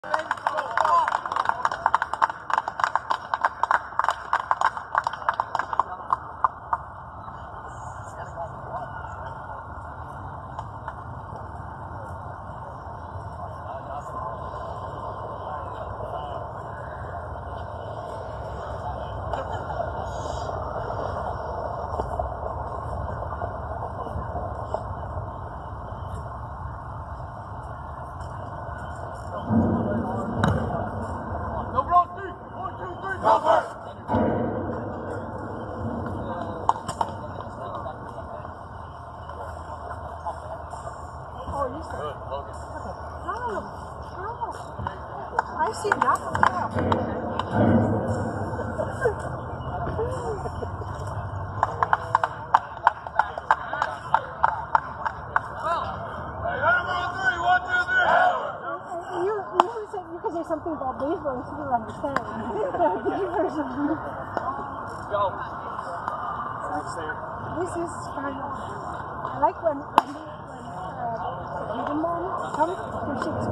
I see nothing now. You can say something about baseball and people understand. This is kind of, I like when the mom comes to ship's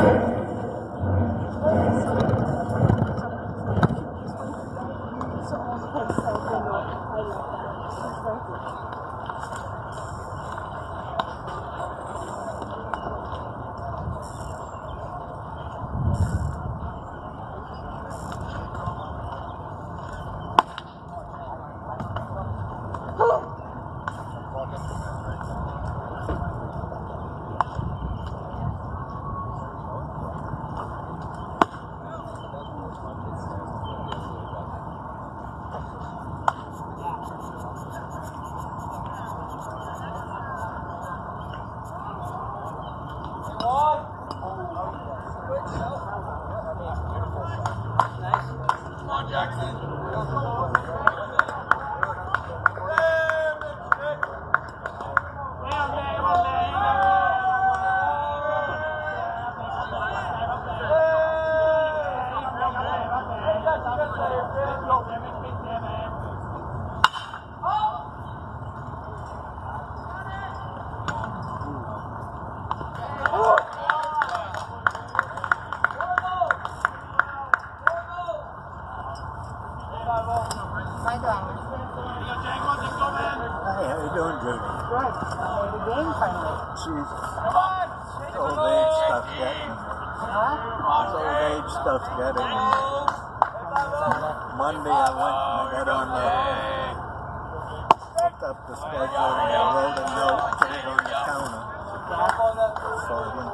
so all the kids say, I love that. It's very good. Monday I went and I got on looked up the schedule and I wrote a note, put it on the counter. So I went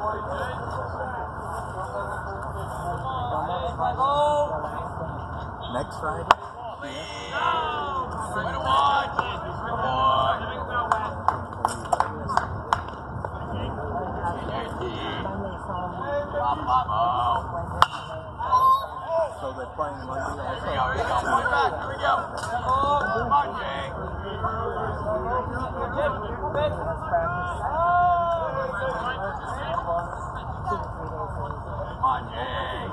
next Friday? So they're playing Monday also. Here we go. Come on, Jay. Come on, Jay.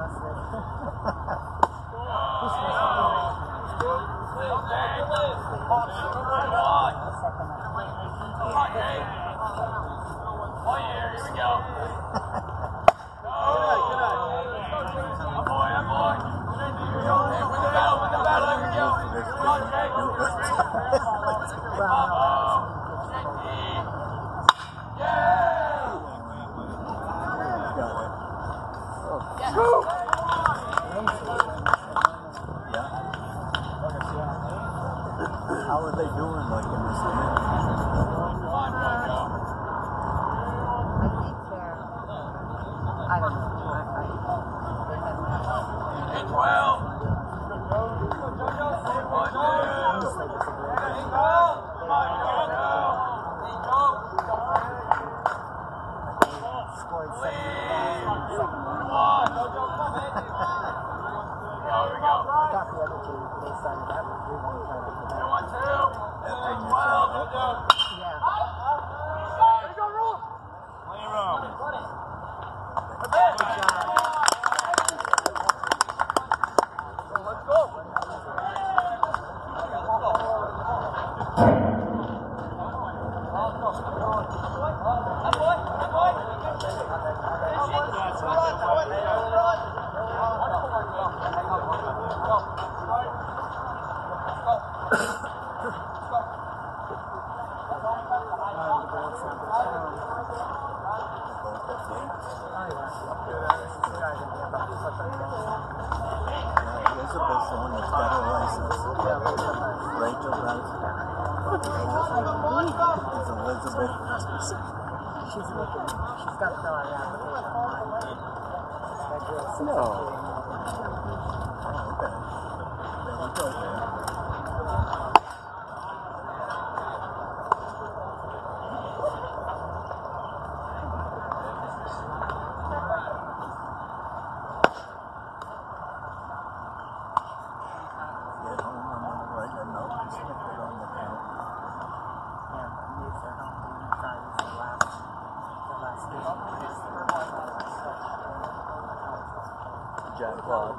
Come on, Jay. Oh, yeah, here we go. How are they doing like in this game? I don't know. Elizabeth's the one that's got her license. Rachel does. It's Elizabeth. She's looking. She's got to fill out an application online. No. Oh, okay. There we go then. Jack Claude.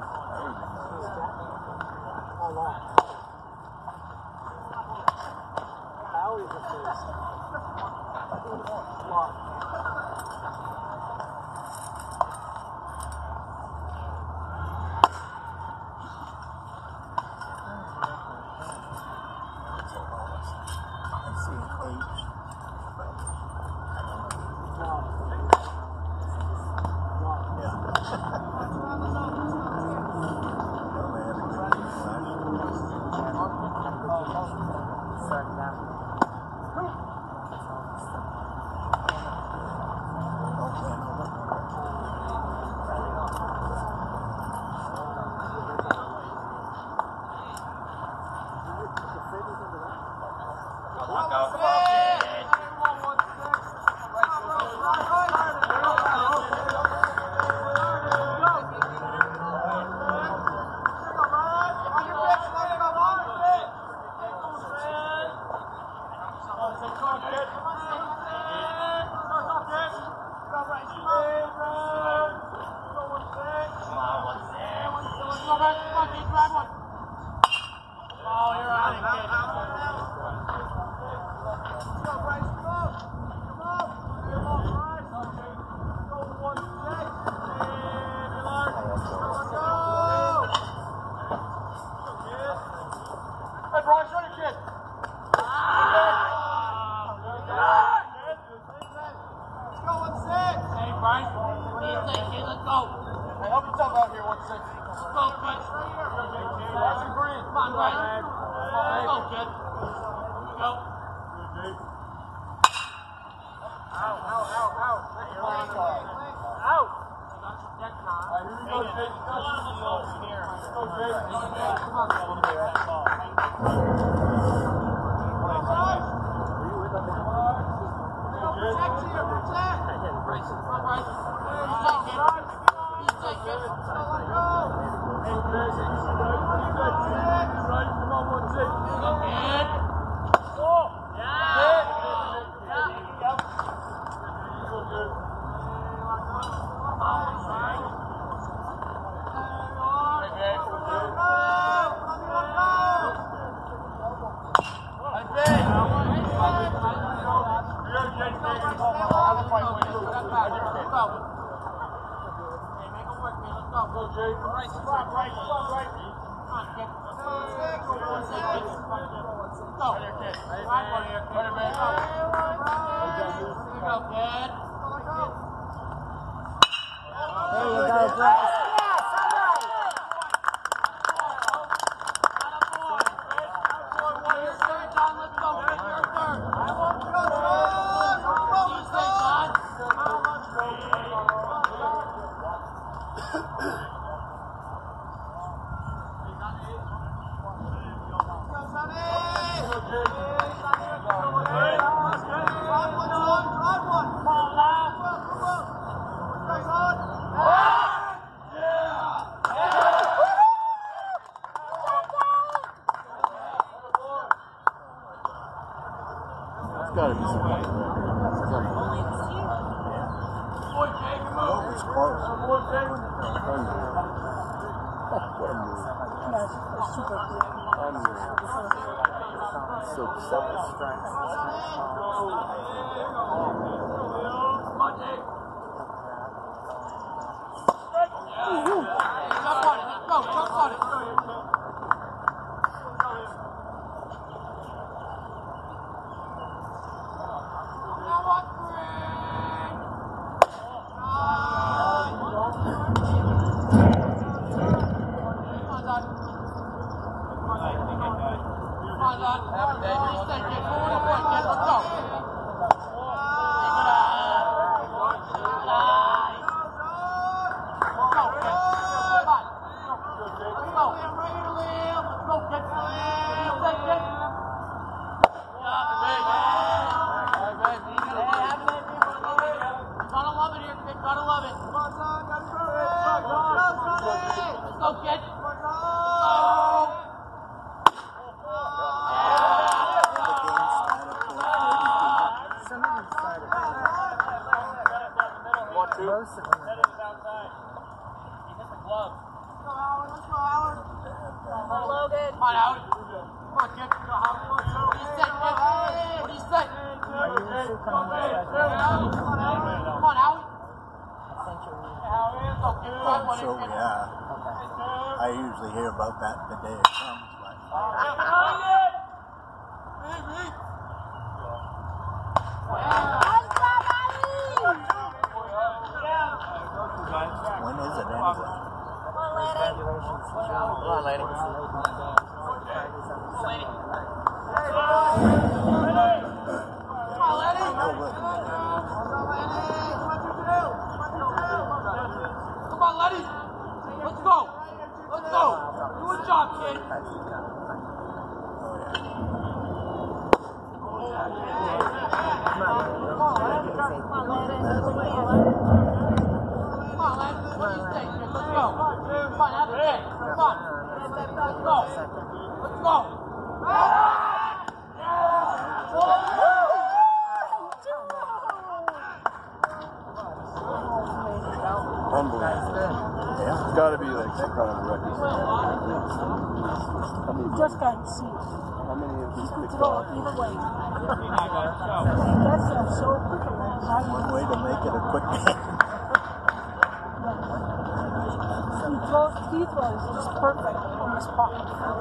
Logan. Come on, Howard. Come on, kid. What do you say, kid? What do you say? Come on, Howard. So yeah, I usually hear about that the day it comes, but when is it anyway? Come on, lady. Come on, ladies. Let's go. Let's go. Good job, kid. Come on, ladies. What do you think? Let's go. Come on, have a day. Come on. Let's go. Let's go. Unbelievable. Yeah. It's got to be like that kind of record. Just can't see. How many of these It's picked go off? either way. That's so quick. One way to make it a quick game. He throws just perfect on the spot.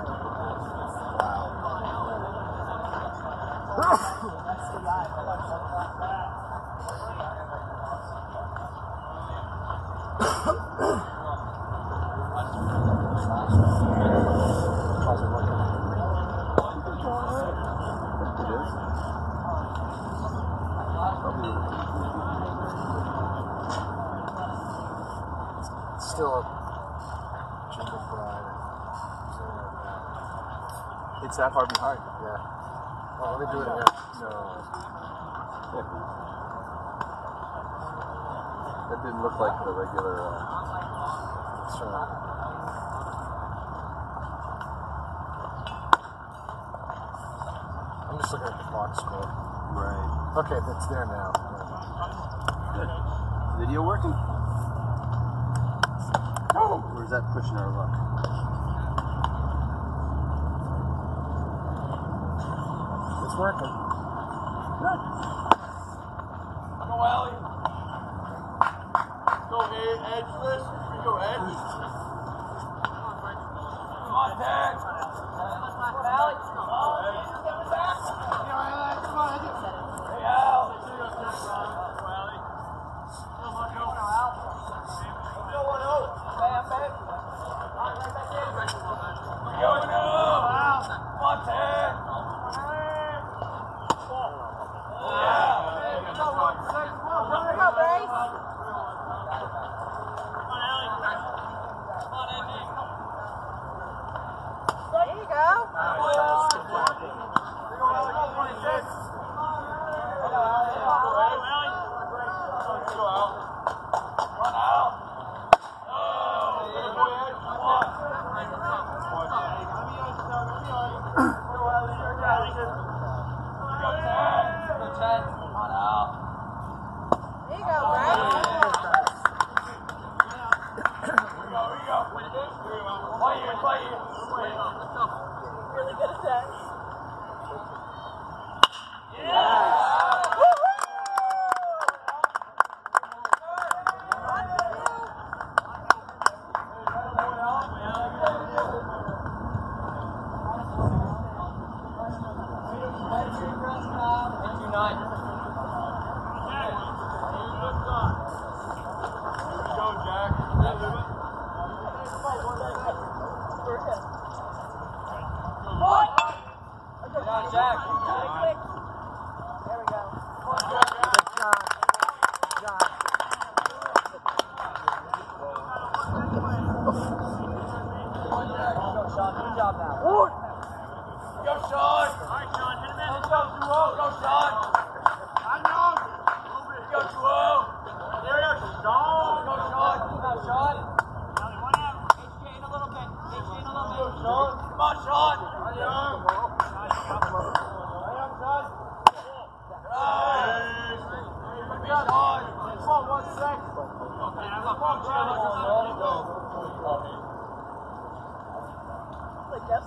That's the guy. Still a ginger fried. It's that far behind. Yeah. Well, let me do it again. No. That didn't look like the regular. That's right. I'm just looking at the box score. Right. Okay, that's there now. Good. Video working? Or is that pushing our luck? It's working. Good. Go, Allie. Go, edge this. We go, edge. Come on, Dad. Allie. Come on, hey, Al.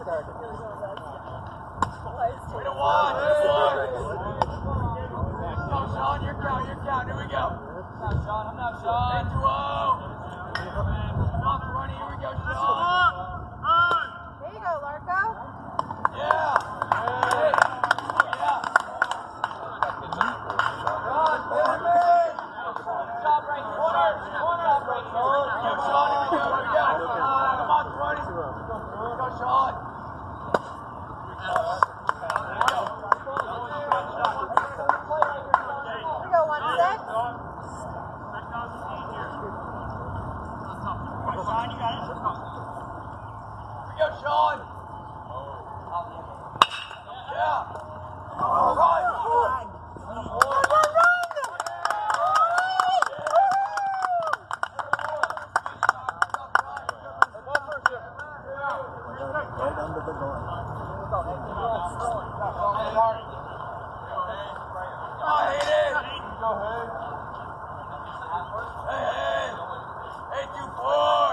Way to one. Go, Sean. Your count. Here we go. I'm not Sean. 8-2-0. Come on, 20. Here we go, Sean. There you go, Larko. Yeah. Hey. Oh, yeah. Good job, right corner. Here we go, Sean. Here we go. Come on, 20. Go, Sean. Here we go, 1-6. Here we go, Sean. Yeah. All right. Right under the goal. I hate it. Hey. 8-2-4.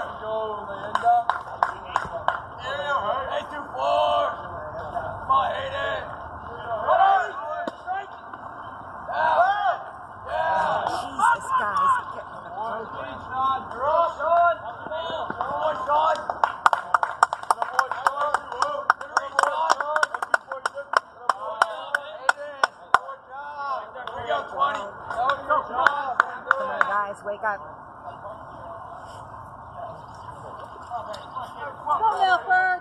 8-2-4. Come on, hate it. Jesus, guys. Come on, guys, wake up. Go, Milford.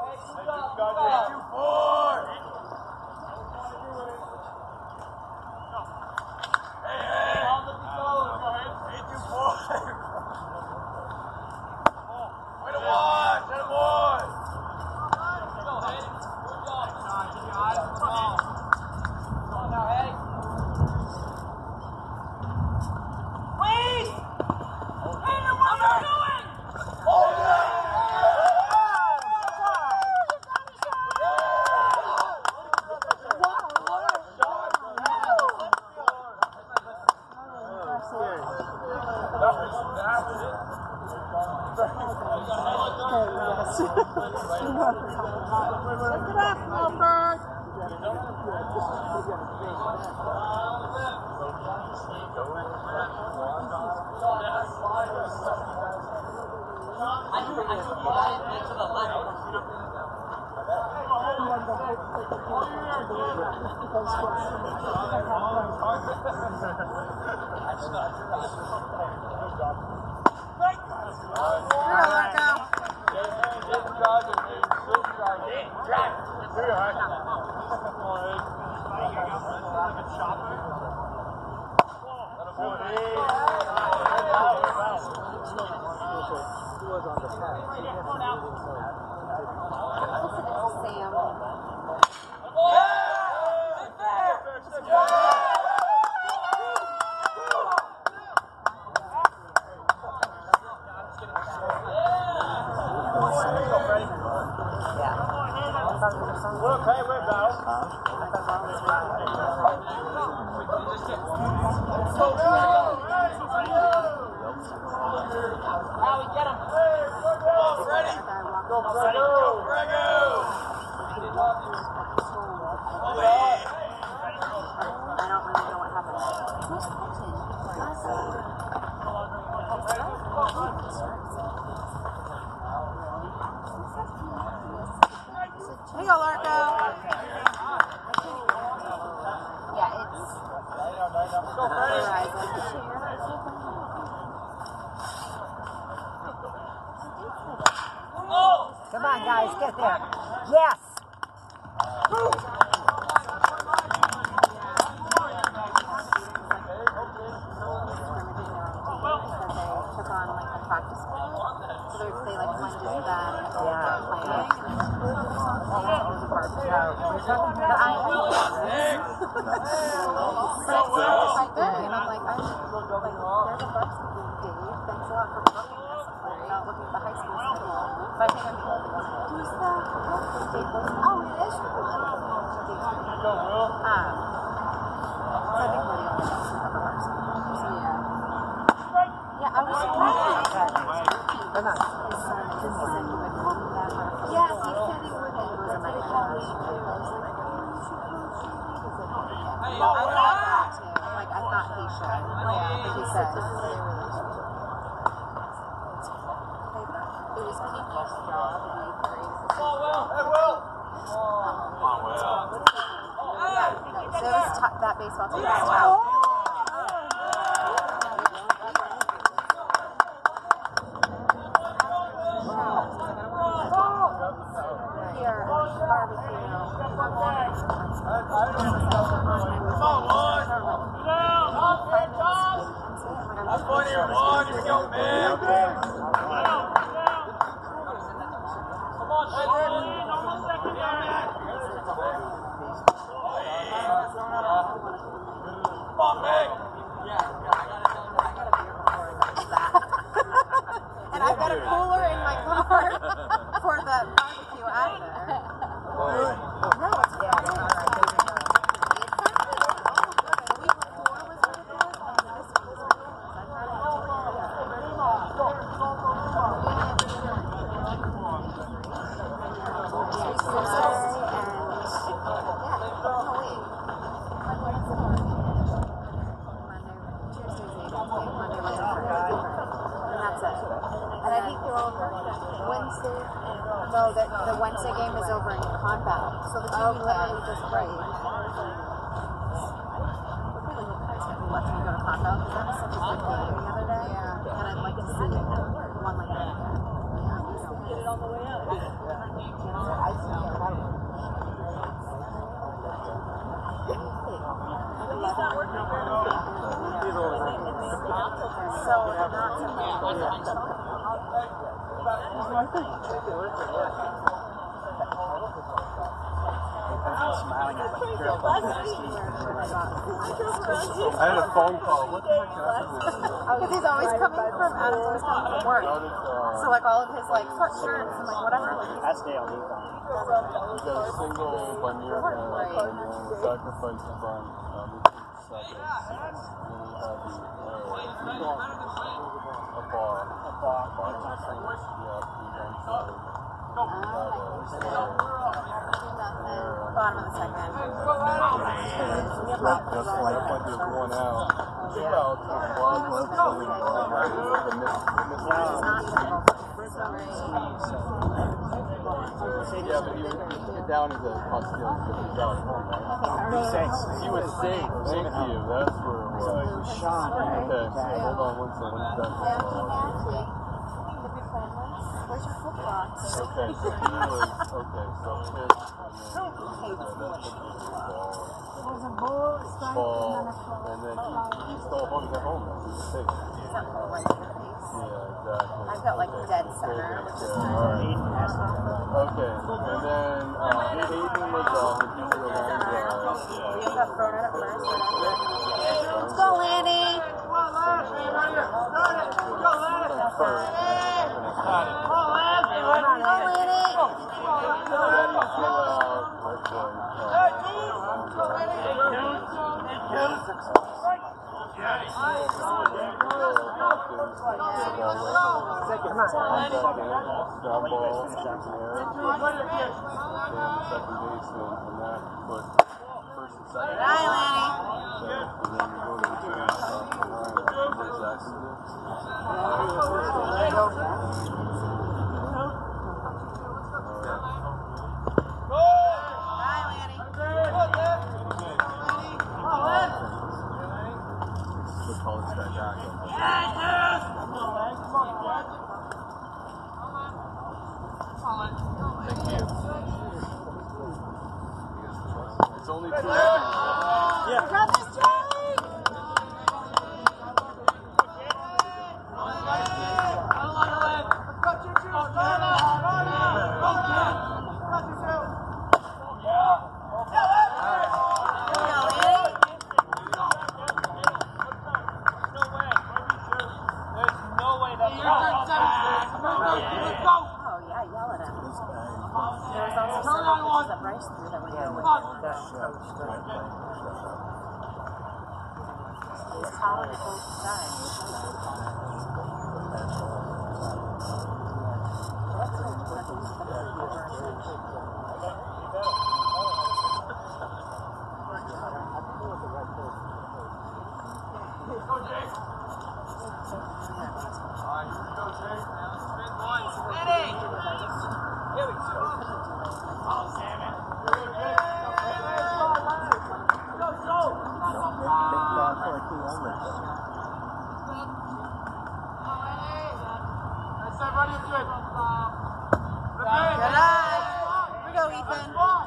Lift it up, Milford. Here you go, Larko. Yeah, it's come on, guys, get there. Yes. Yes, he said he would. call me too. I was like, oh, you should coach me. I thought that too. Like, I thought he should. Yeah, but he said. It was Kiki's job to be crazy. So it was that baseball team was tough. And I've got a cooler in my car for the barbecue after. No, it's No, the Wednesday game is over in combat, so the team literally just played. Let me go to combat because that was such a good game the other day. Yeah. And I'd like to see one like that again. Get it on the way out. So not to I had a phone call. What the heck happened? Because he's always coming from Adam's always coming from work. So like all of his like shirts and like whatever. Like, I stay on these. You got a single bunny sacrifice from a bar. Bottom of the second. Just like when you're going out. Yeah, but he would get down as a hostile because he's down at home, right? He was safe. Thank you. That's where it was. Sean. Okay, so hold on one second. Where's your flip flops? Okay, so he was, ball, and then he stole home at home. He was safe. Is that ball right in your face? Yeah, exactly. I've got like dead center, which is Okay, and then Hayden was off, and he threw a line drive. Leo got thrown out at first. Let's go, Lanny! Good eye. Here we go, Ethan.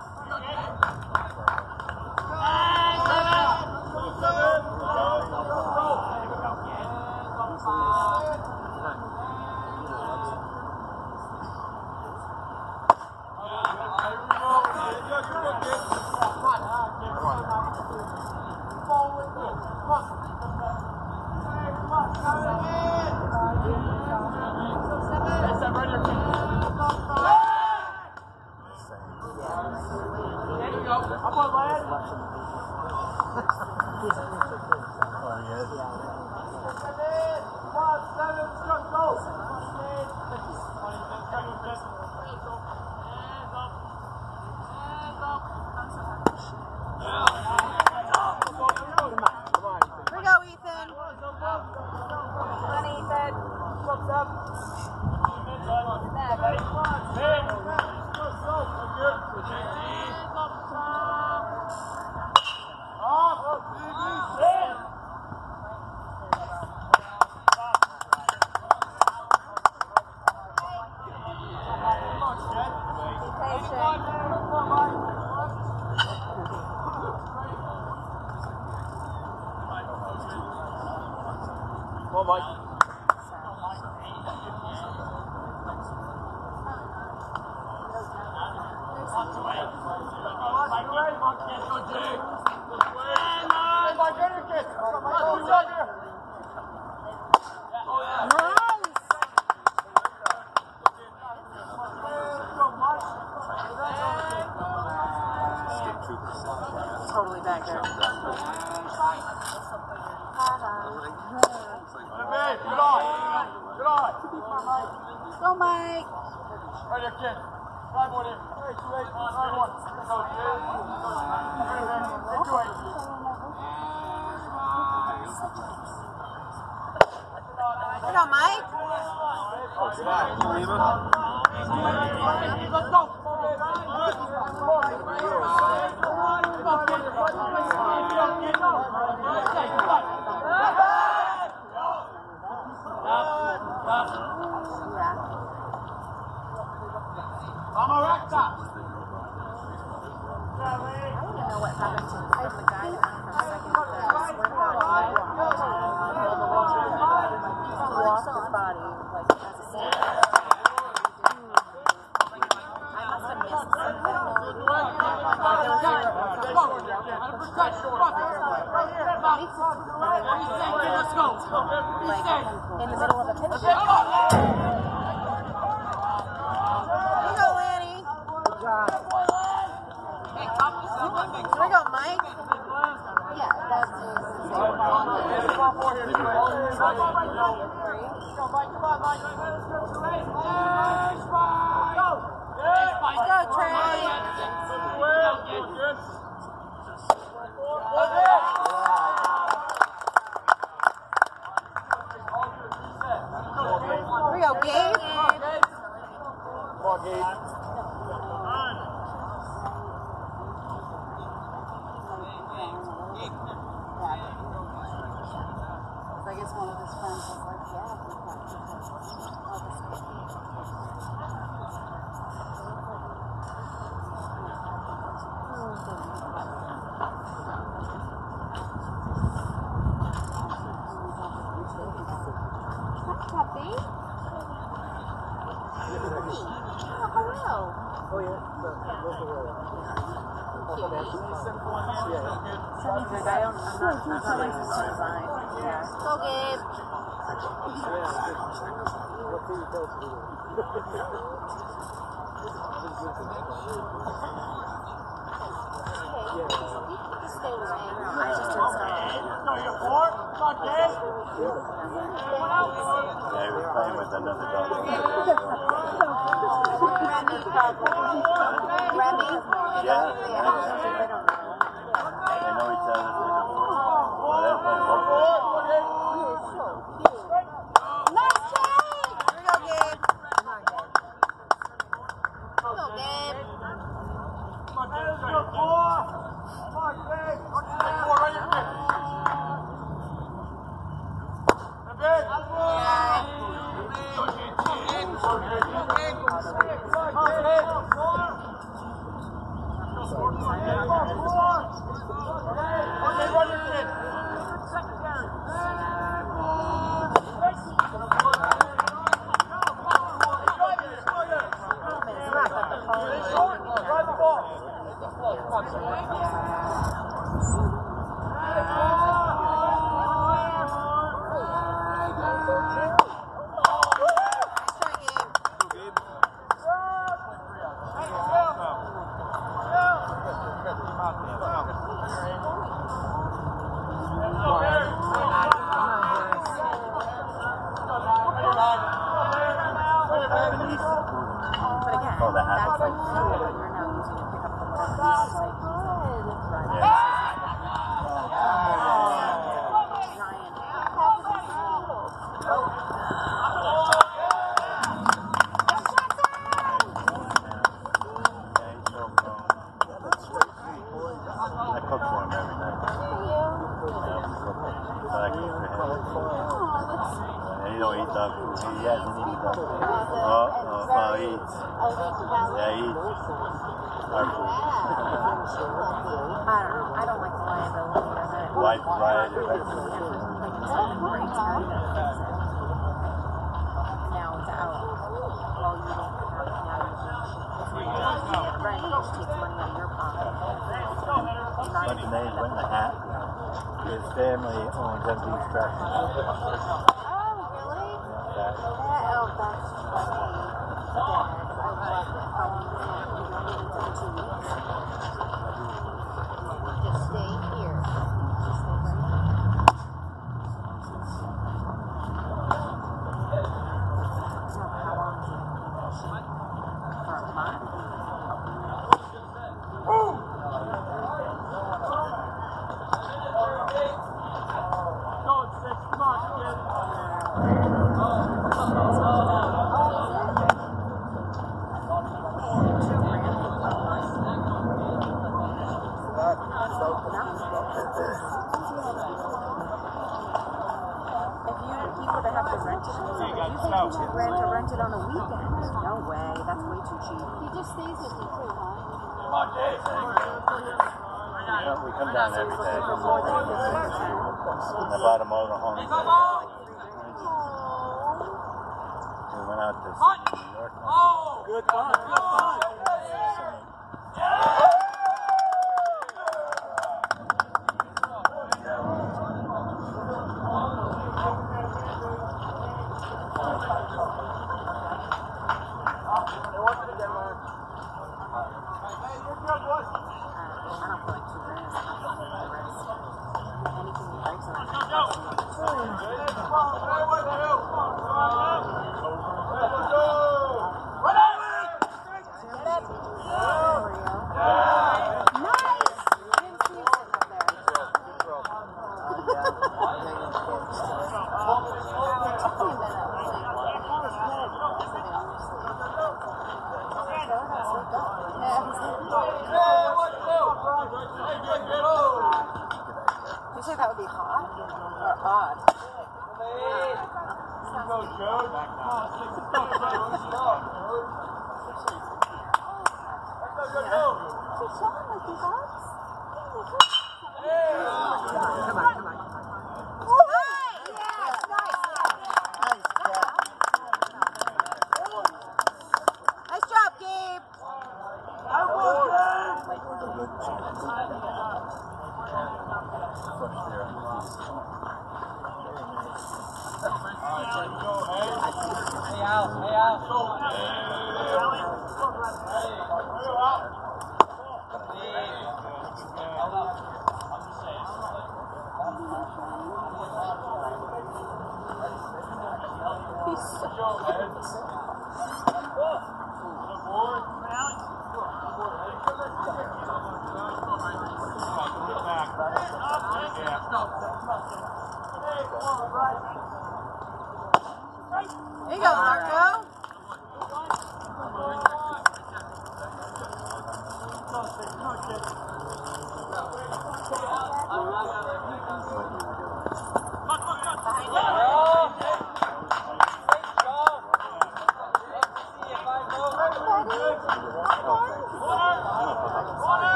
Totally back there. Good eye. Good eye. Go, Mike. Right there, kid. 5-1 in. 3-2-8. 5-1. Here go, Mike. Let's go. In the middle of a pitch. Here we go, Lanny. Good job. Here we go, Mike. Yeah, that's it. Go, Trey. Here we go, Gabe. Come on, Gabe. I guess one of his friends was like, yeah. Hi, Puppy. Oh, hello. Oh, yeah. What's the road? I'm not telling his design. Yeah. Go, Gabe. What do you tell us to do? You can stay with me. I just didn't stop. Yeah, he was playing with another dog. Remy? Yeah. I don't know. They know each other. Well, they're playing football. Nice save! Here we go, Gabe. Come on, Gabe. Go, Gabe.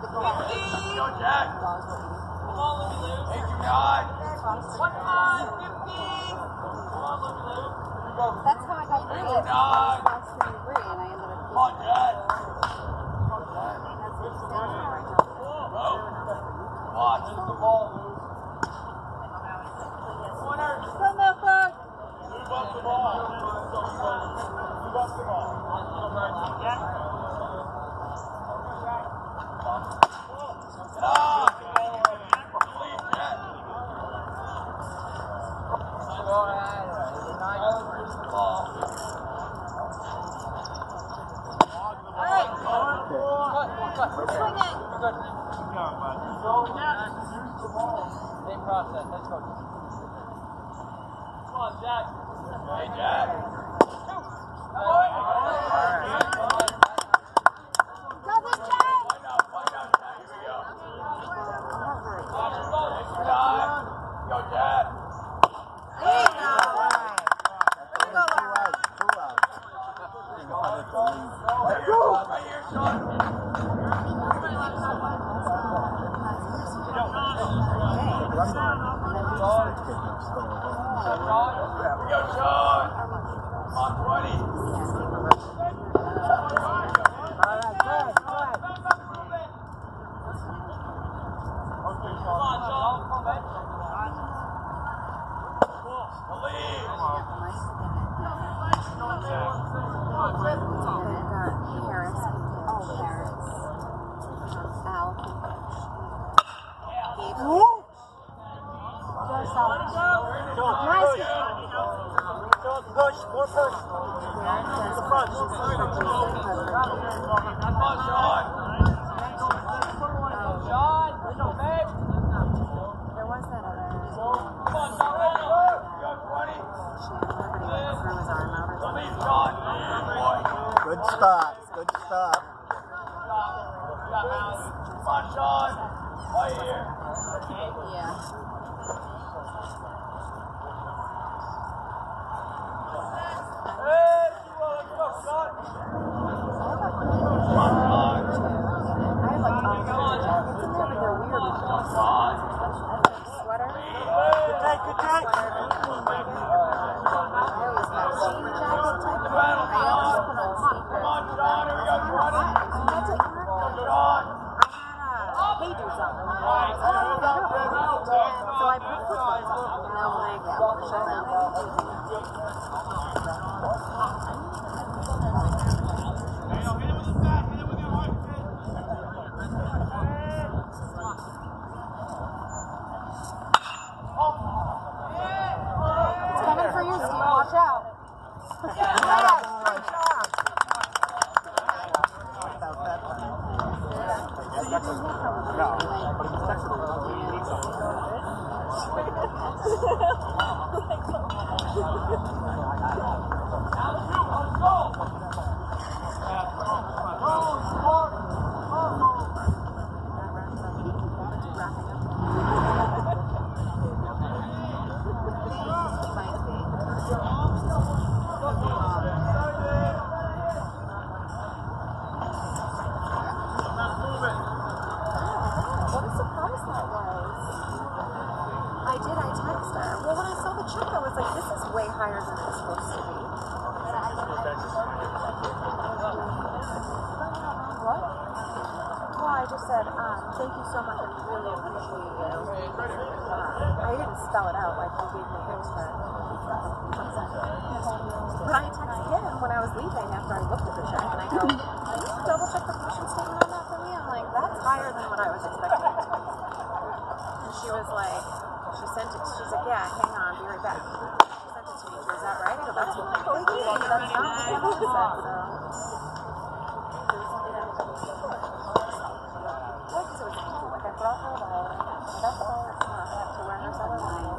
Go, Jack. Come on, Lou. Hey, do not. 1 time, 50. Come on, Lou. That's how I got free. Hey, do not. I was free, and I ended up. Come on, Jack. Watch the ball, Lou. Corner. Go, Milford. Move up the ball. Move up the ball. Same process. Let's go. Come on, Jack. Hey, Jack. Go, Jack. Right here, Sean. Go, Sean. On 20. Come on, Sean. Push, more push. The front. Come on, Sean. Sean, babe. There was that other. Come on, Sean. Go, 20. Everybody threw his arm out or something. Leave, Sean. Boy. Good stop. Good stop. Come on, Sean. Right here. Yeah. Hey, let's go, Sean. Come on, Sean. I have like it's in there, but they're weird. Come on, Sean. Sweater. Good take, good take. I always have jean jacket type. The battle, I always put on Come sneakers. on, Sean. Here we go, 20. That's it. Sean. Hey, do something. So I put flip-flops on. And I'm like, push around. It's coming for you, Steve. Watch out. What a surprise that was. I did, I texted her. Well, when I saw the check, I was like, this is way higher than it's supposed to be. What? Well, I just said, thank you so much, I really appreciate you. I didn't spell it out like you gave me hints, but I texted him when I was leaving after I looked at the check, and I go, can you double check the commission statement on that for me? I'm like, that's higher than what I was expecting it to be. And she was like, she sent it, she's like, yeah, hang on, be right back. She sent it to me, she goes, is that right? I go, that's what I told you, that's not what I said, so. Well, because it was easy, like I brought her the best color to wear her summer line.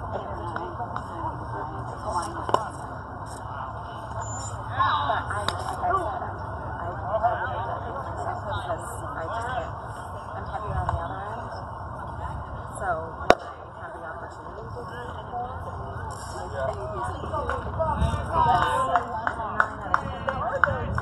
But I, like I said, I because I just get, I'm heavier on the other end. So when I have the opportunity to do it more, I use it. Because 9 out of 10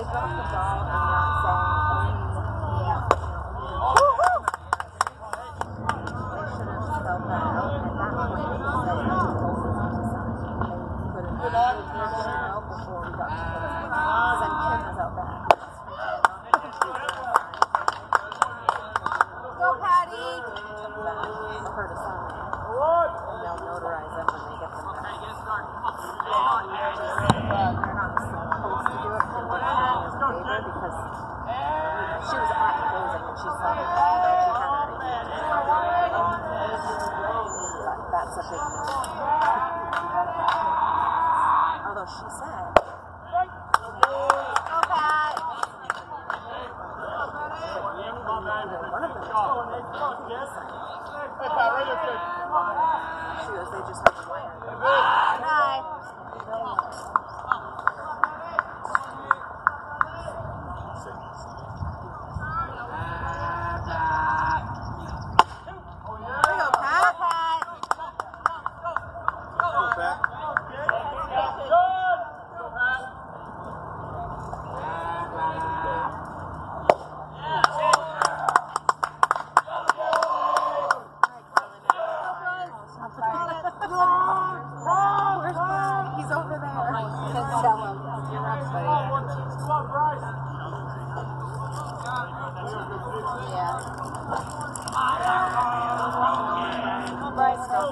dropped the ball and not saying, yeah, they should have spelled that out. And at that point, he said that the goal was on the side. They couldn't have before we got to the line. Because then Kim was out back. Go, Patty! For her to sign. And they'll notarize them when they get them back. They're not supposed to do it for what happened as a favor because she was at closing when she saw it. She had an idea. But that's a big no. Although she said, go, Pat! One of them she goes, they just have to wire. Hi. There we go, Pat. Where's Brad? He's over there. Tell him. You're up, buddy. Yeah. Bryce does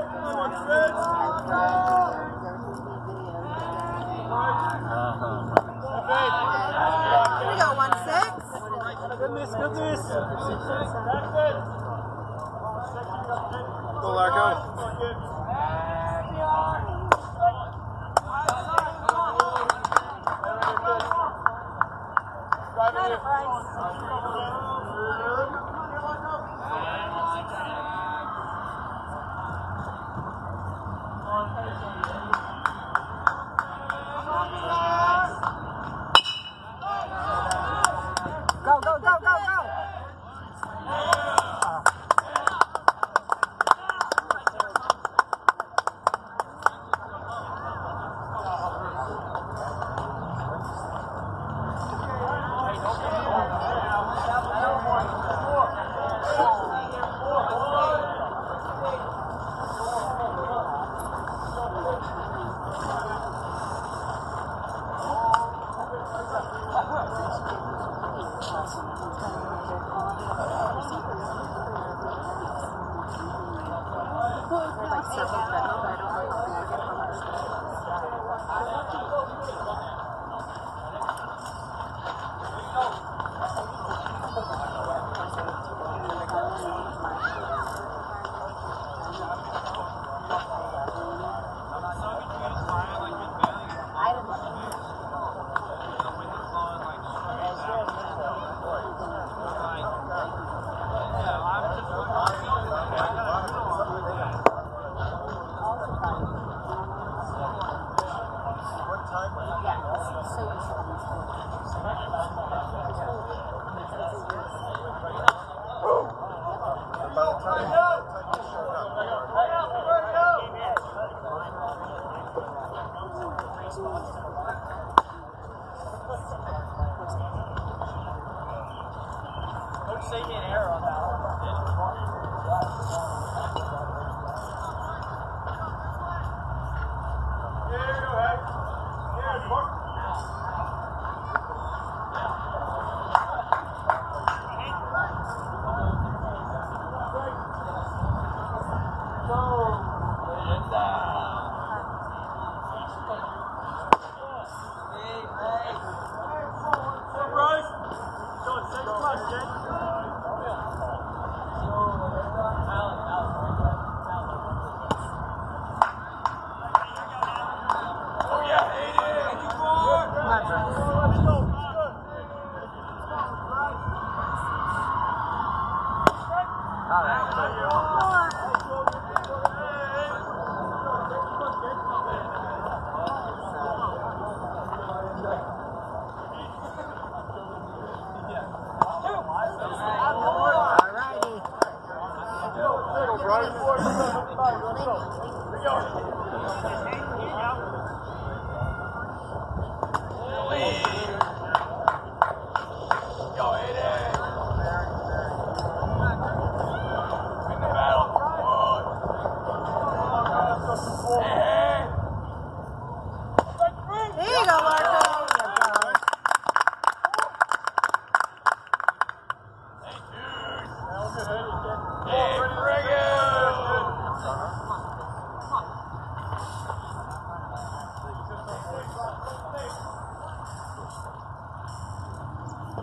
Here we go, 1-6. Goodness. Go, Larko. Got it, Bryce. Go.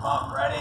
on, ready?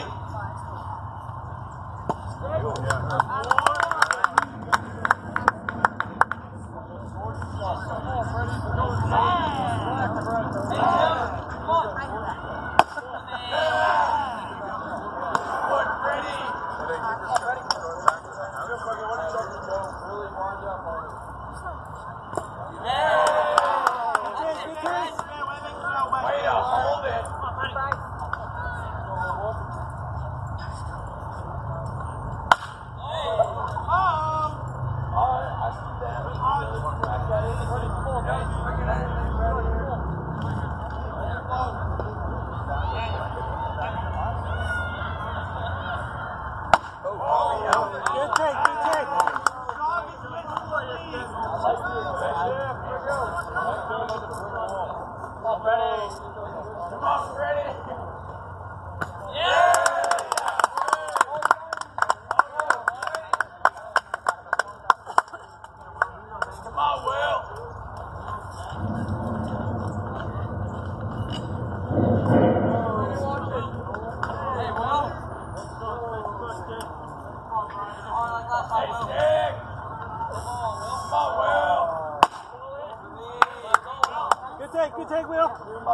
Good take, Will.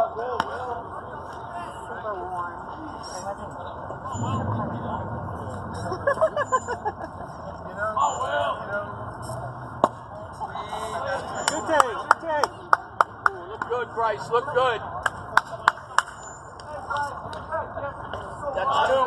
Good take. Look good, Bryce. Look good. That's two.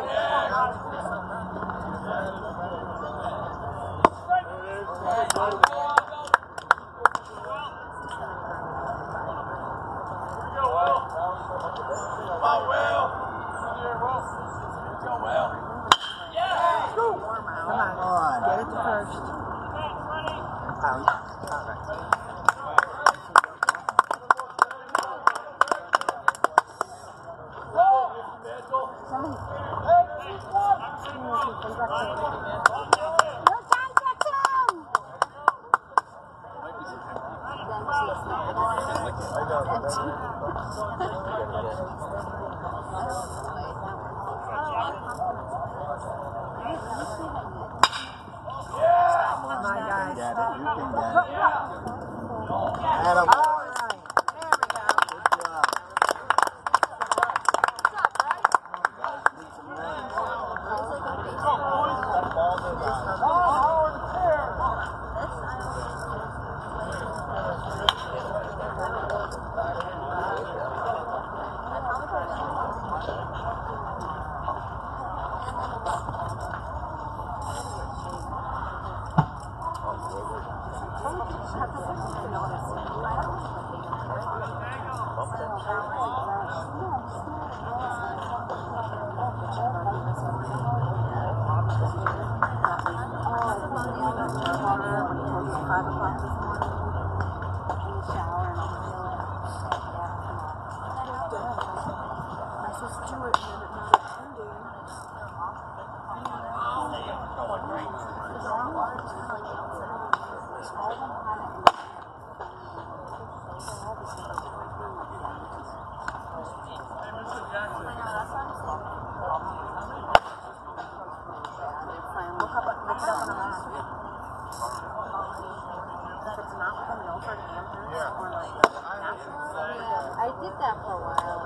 I did that for a while.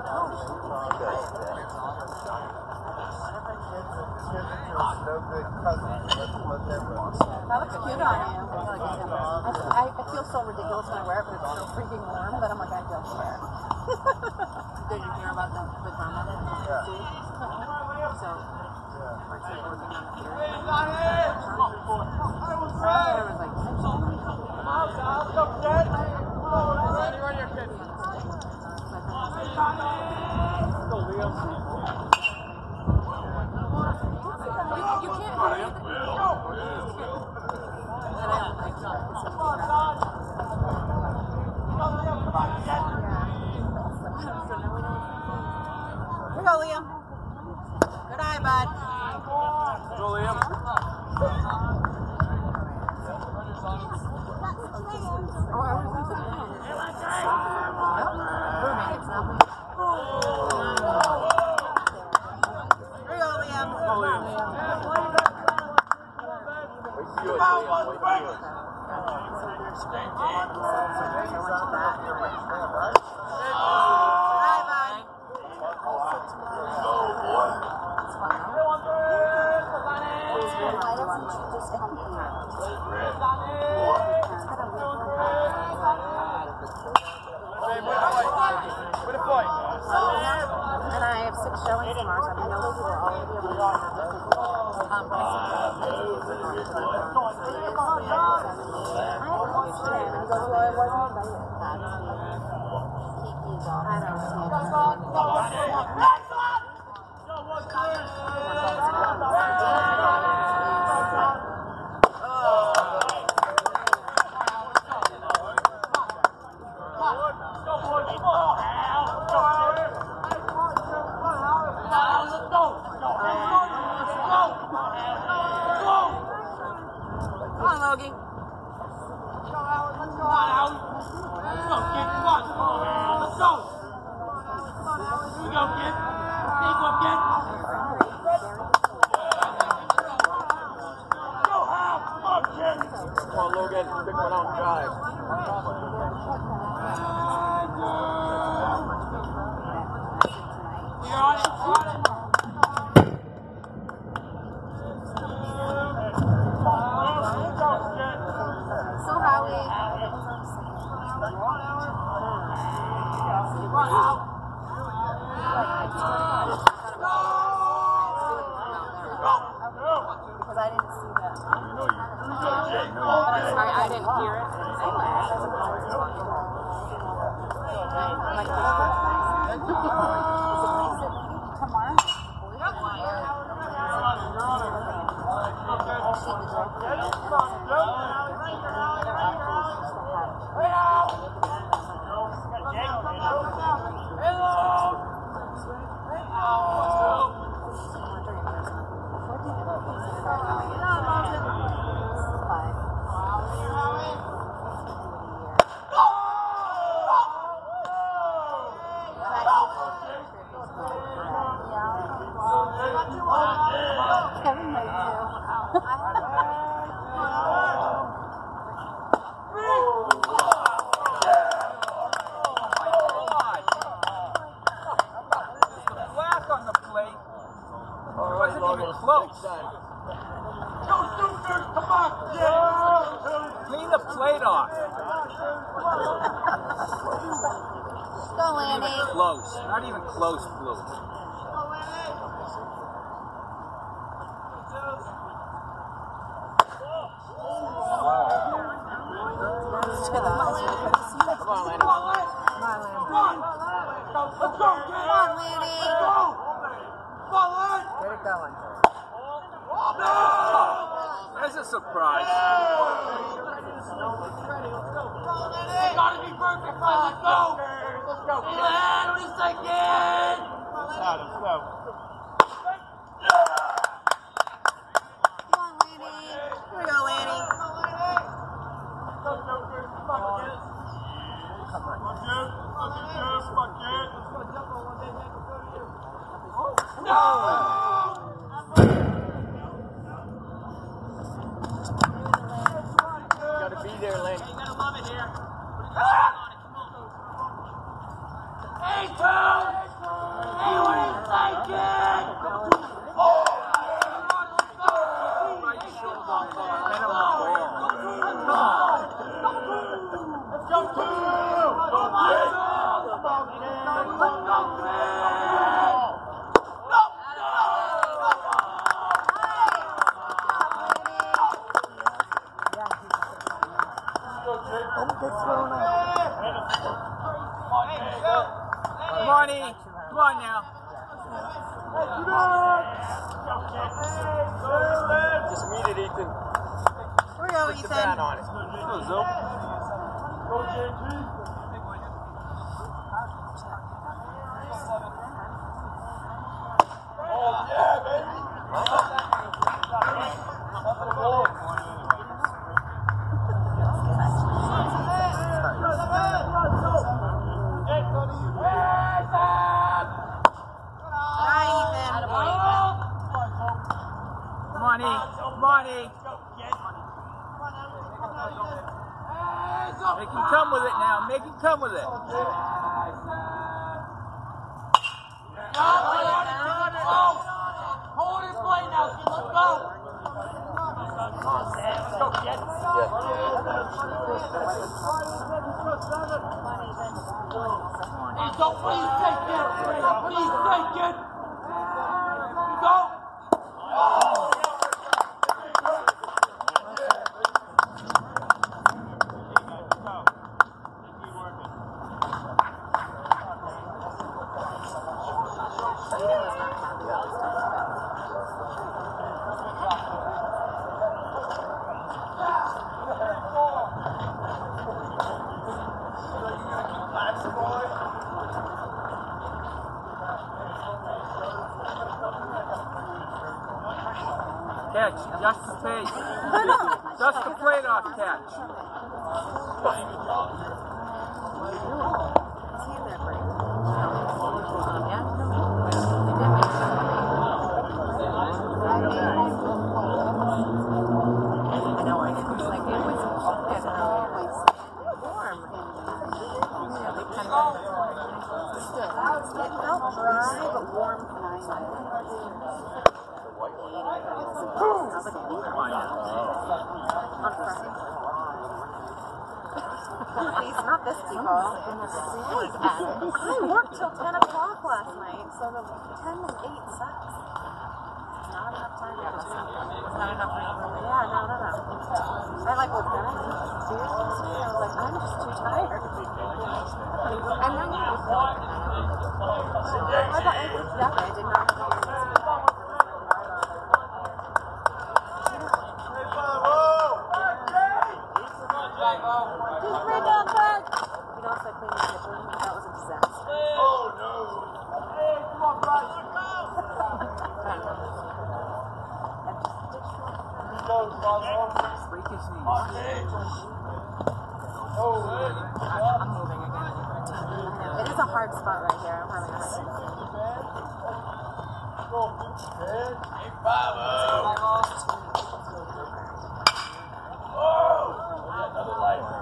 That looks cute on you. I feel so ridiculous when I wear it, but it's so freaking warm that I'm like, I don't care. Did you hear about the drama? Yeah. So, we're working on the theory. There was like 6 Here you go, Liam. Good eye, bud. Go, Liam. showing some art. I know those people are already able to do Clean the plate off. Go, Lanny. Close. Not even close, Blue. Come on, Lanny. Come on, Lanny. Get it going. There's a surprise. It gotta be perfect, let's go! Let's go! In the head, what do you say, kid? Let's go. Come on, Lanny. Here we go, Lanny. Gotta be there, Lanny. You gotta love it here. Hey, two! Hey, what do you say, kid? Let's go, Come on, E. Come on now. Just meet it, Ethan. Here we go, Put the bat Ethan. on it. Go, Zoe. Go, JT. Oh, yeah, baby. Come on, E. Come on, E. Make him come with it now. Make him come with it. Hold his play now, kid. Let's go. Let's go, kid. Hey, don't, what do you say, kid? What do you say, kid? Layden was not happy about this stuff. Catch, just the tape. Just the plate off catch. Is he in there, Brady? Yeah? I know, it was like, it was always warm. Yeah, we kind of it felt dry, but warm from inside. Please, not this people. I worked till 10 o'clock last night, so the 10 and 8 sucks. Not enough time to have a supper. Not enough time. Yeah, no. I like looked at it. Seriously? I was like, I'm just too tired. And then you just feel like I thought it was exactly. I did not know it was just bring down back. You know, if I cleaned the kitchen, that was a disaster. Oh no! Hey, come on, Bryce, go! Break his knees. I'm moving again. It is a hard spot right here. I'm having a hard time. Hey, Bravo! Oh! Another life.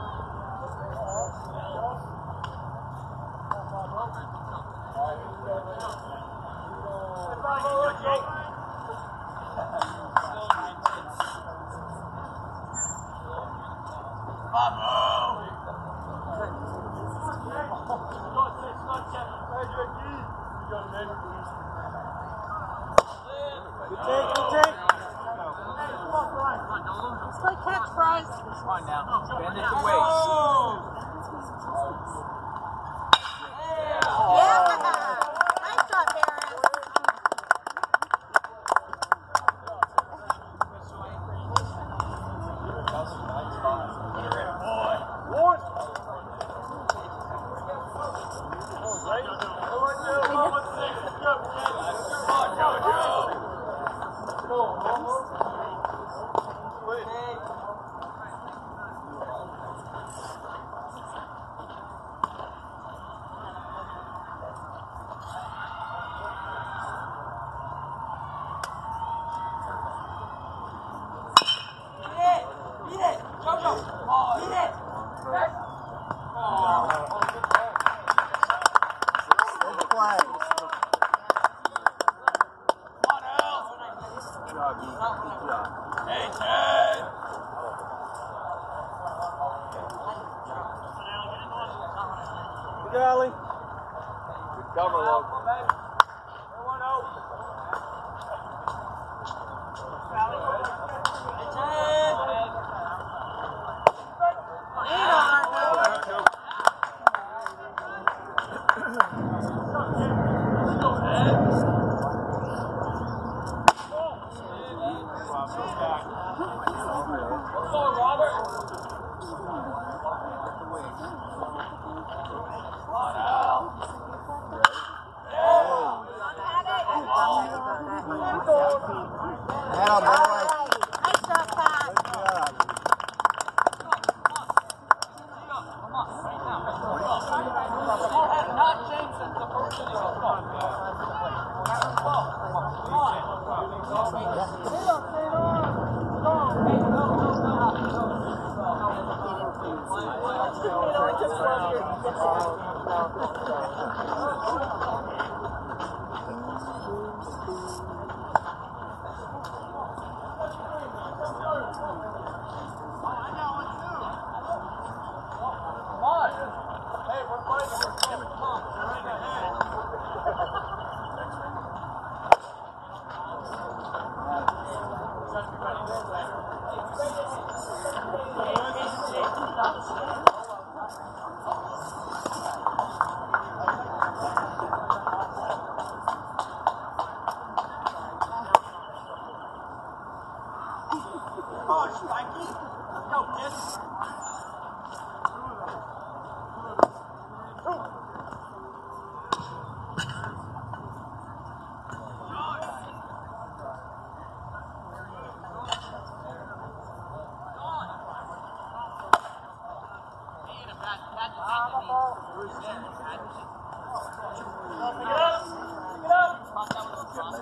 Let's play catch, Bryce. Come on now. Bend it to waist. Yeah! Nice shot, Harris. Golly. Good cover, Logan.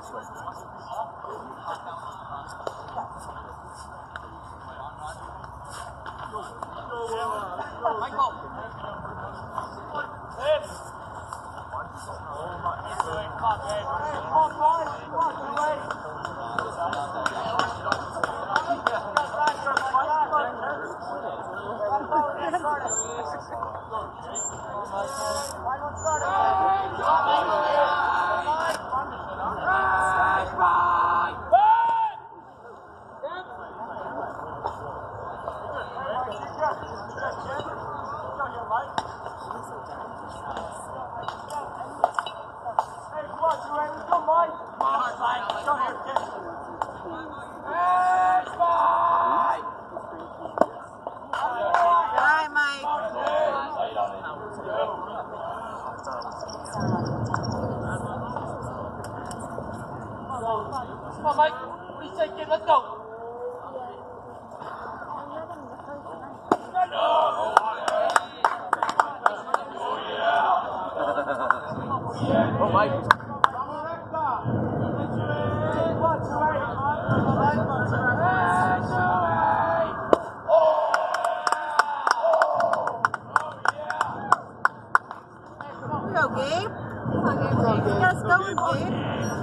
Come on, Mike. What do you say, kid? Let's go. Oh, Mike. Go, Gabe. Come on, Gabe. You got us going, Gabe.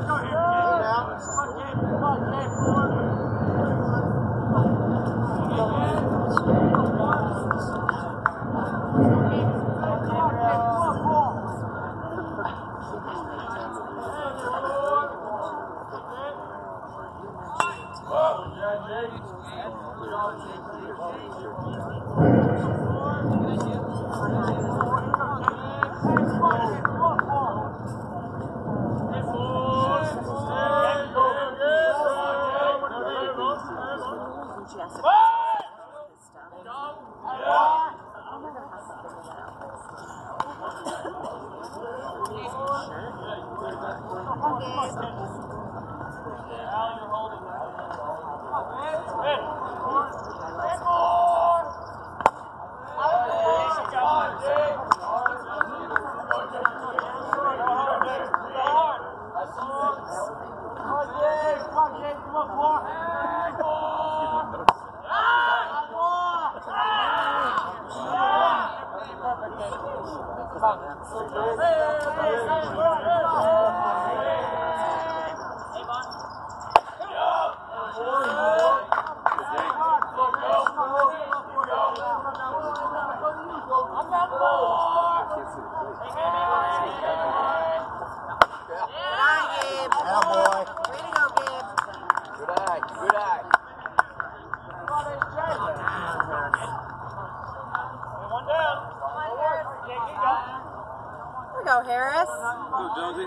Go, Harris. Go, Jonesy.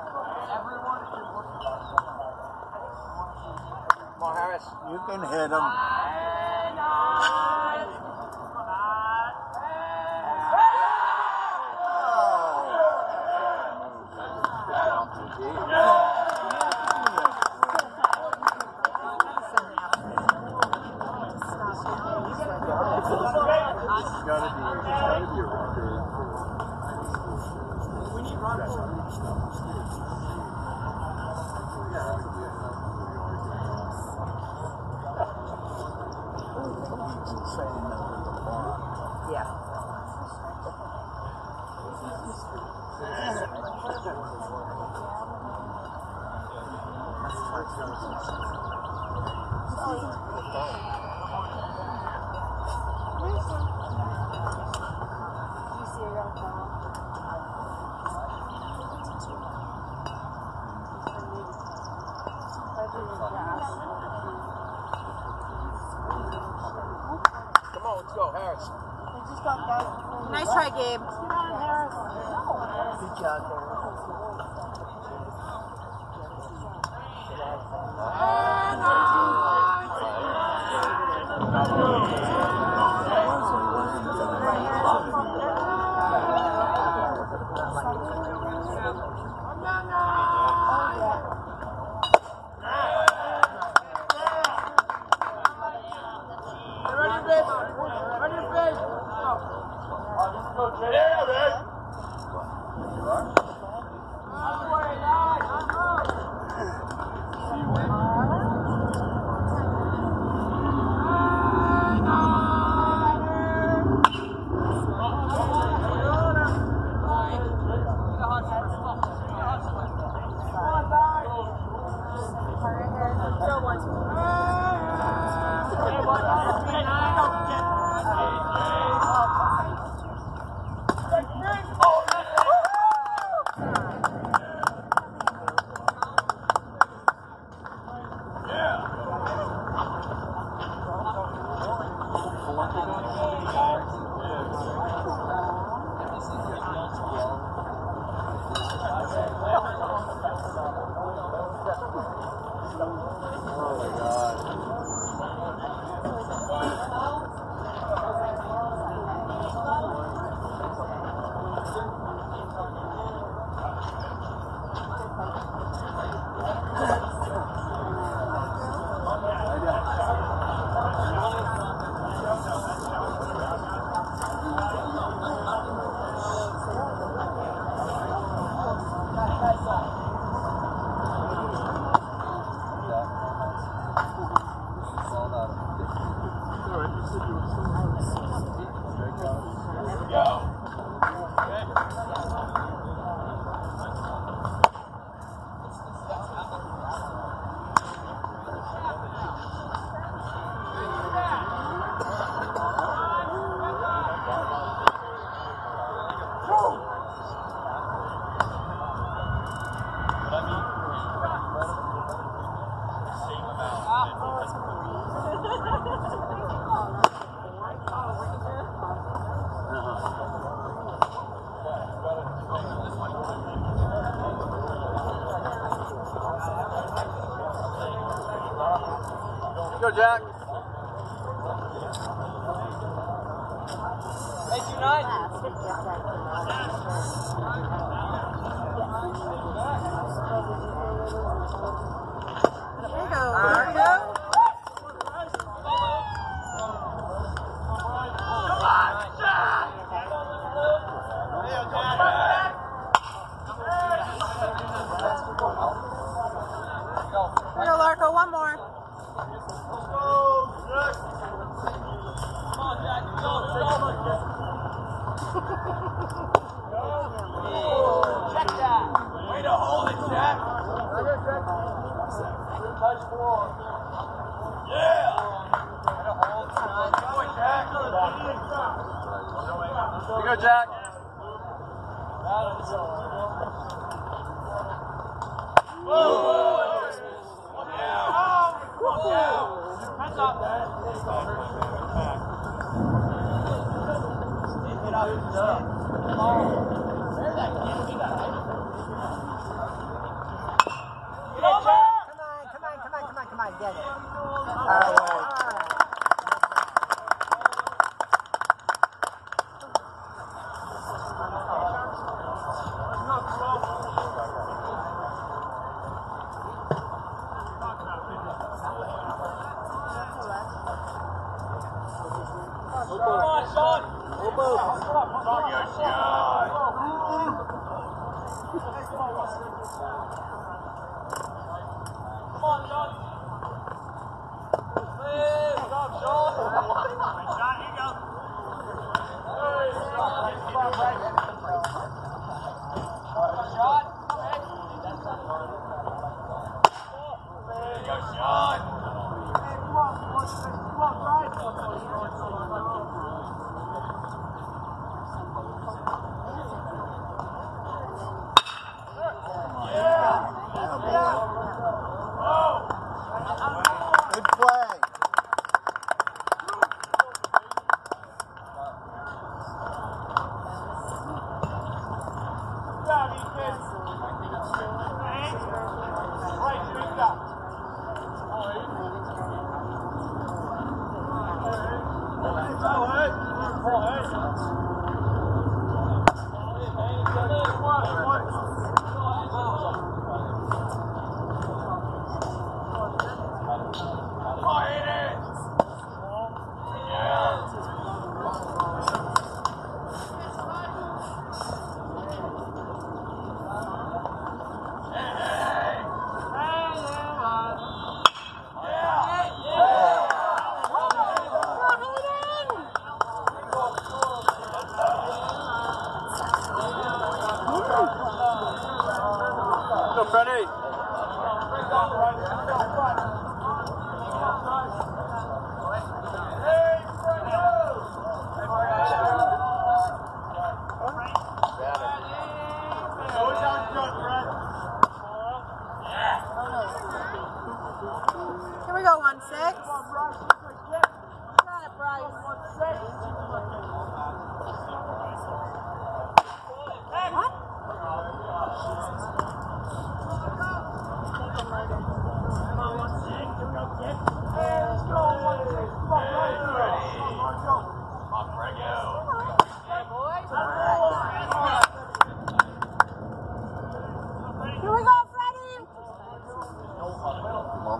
Come on, Harris. You can hit him. Come on, let's go, Harris. Nice try, Gabe. Good job, Go, Jack. Hey, 2-9. There you go. There you go. Here you go, Larko. One more. Check that. Way to hold it, Jack. Touch forward. Yeah. Way to hold it. Good boy, Jack. You go, Jack. Hands up. Come on, get it. Good play. Go, Freddie. Here we go, 1-6. Got it, Bryce. What?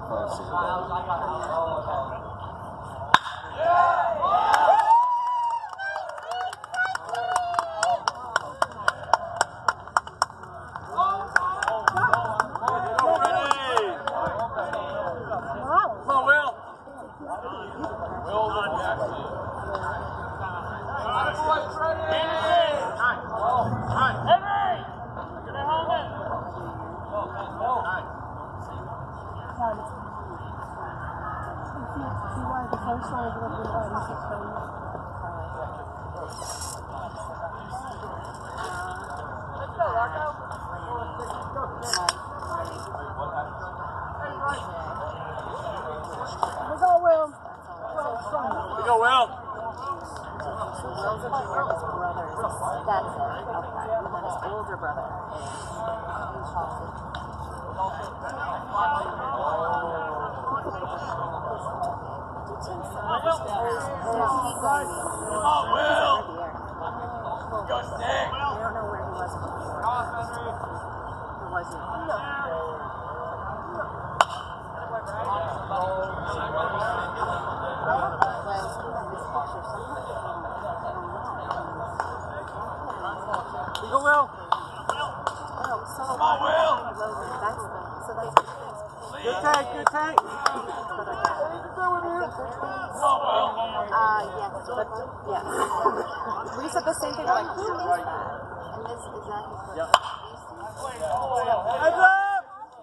We said the same thing, like, who is that? And this is that his Yep. Heads up!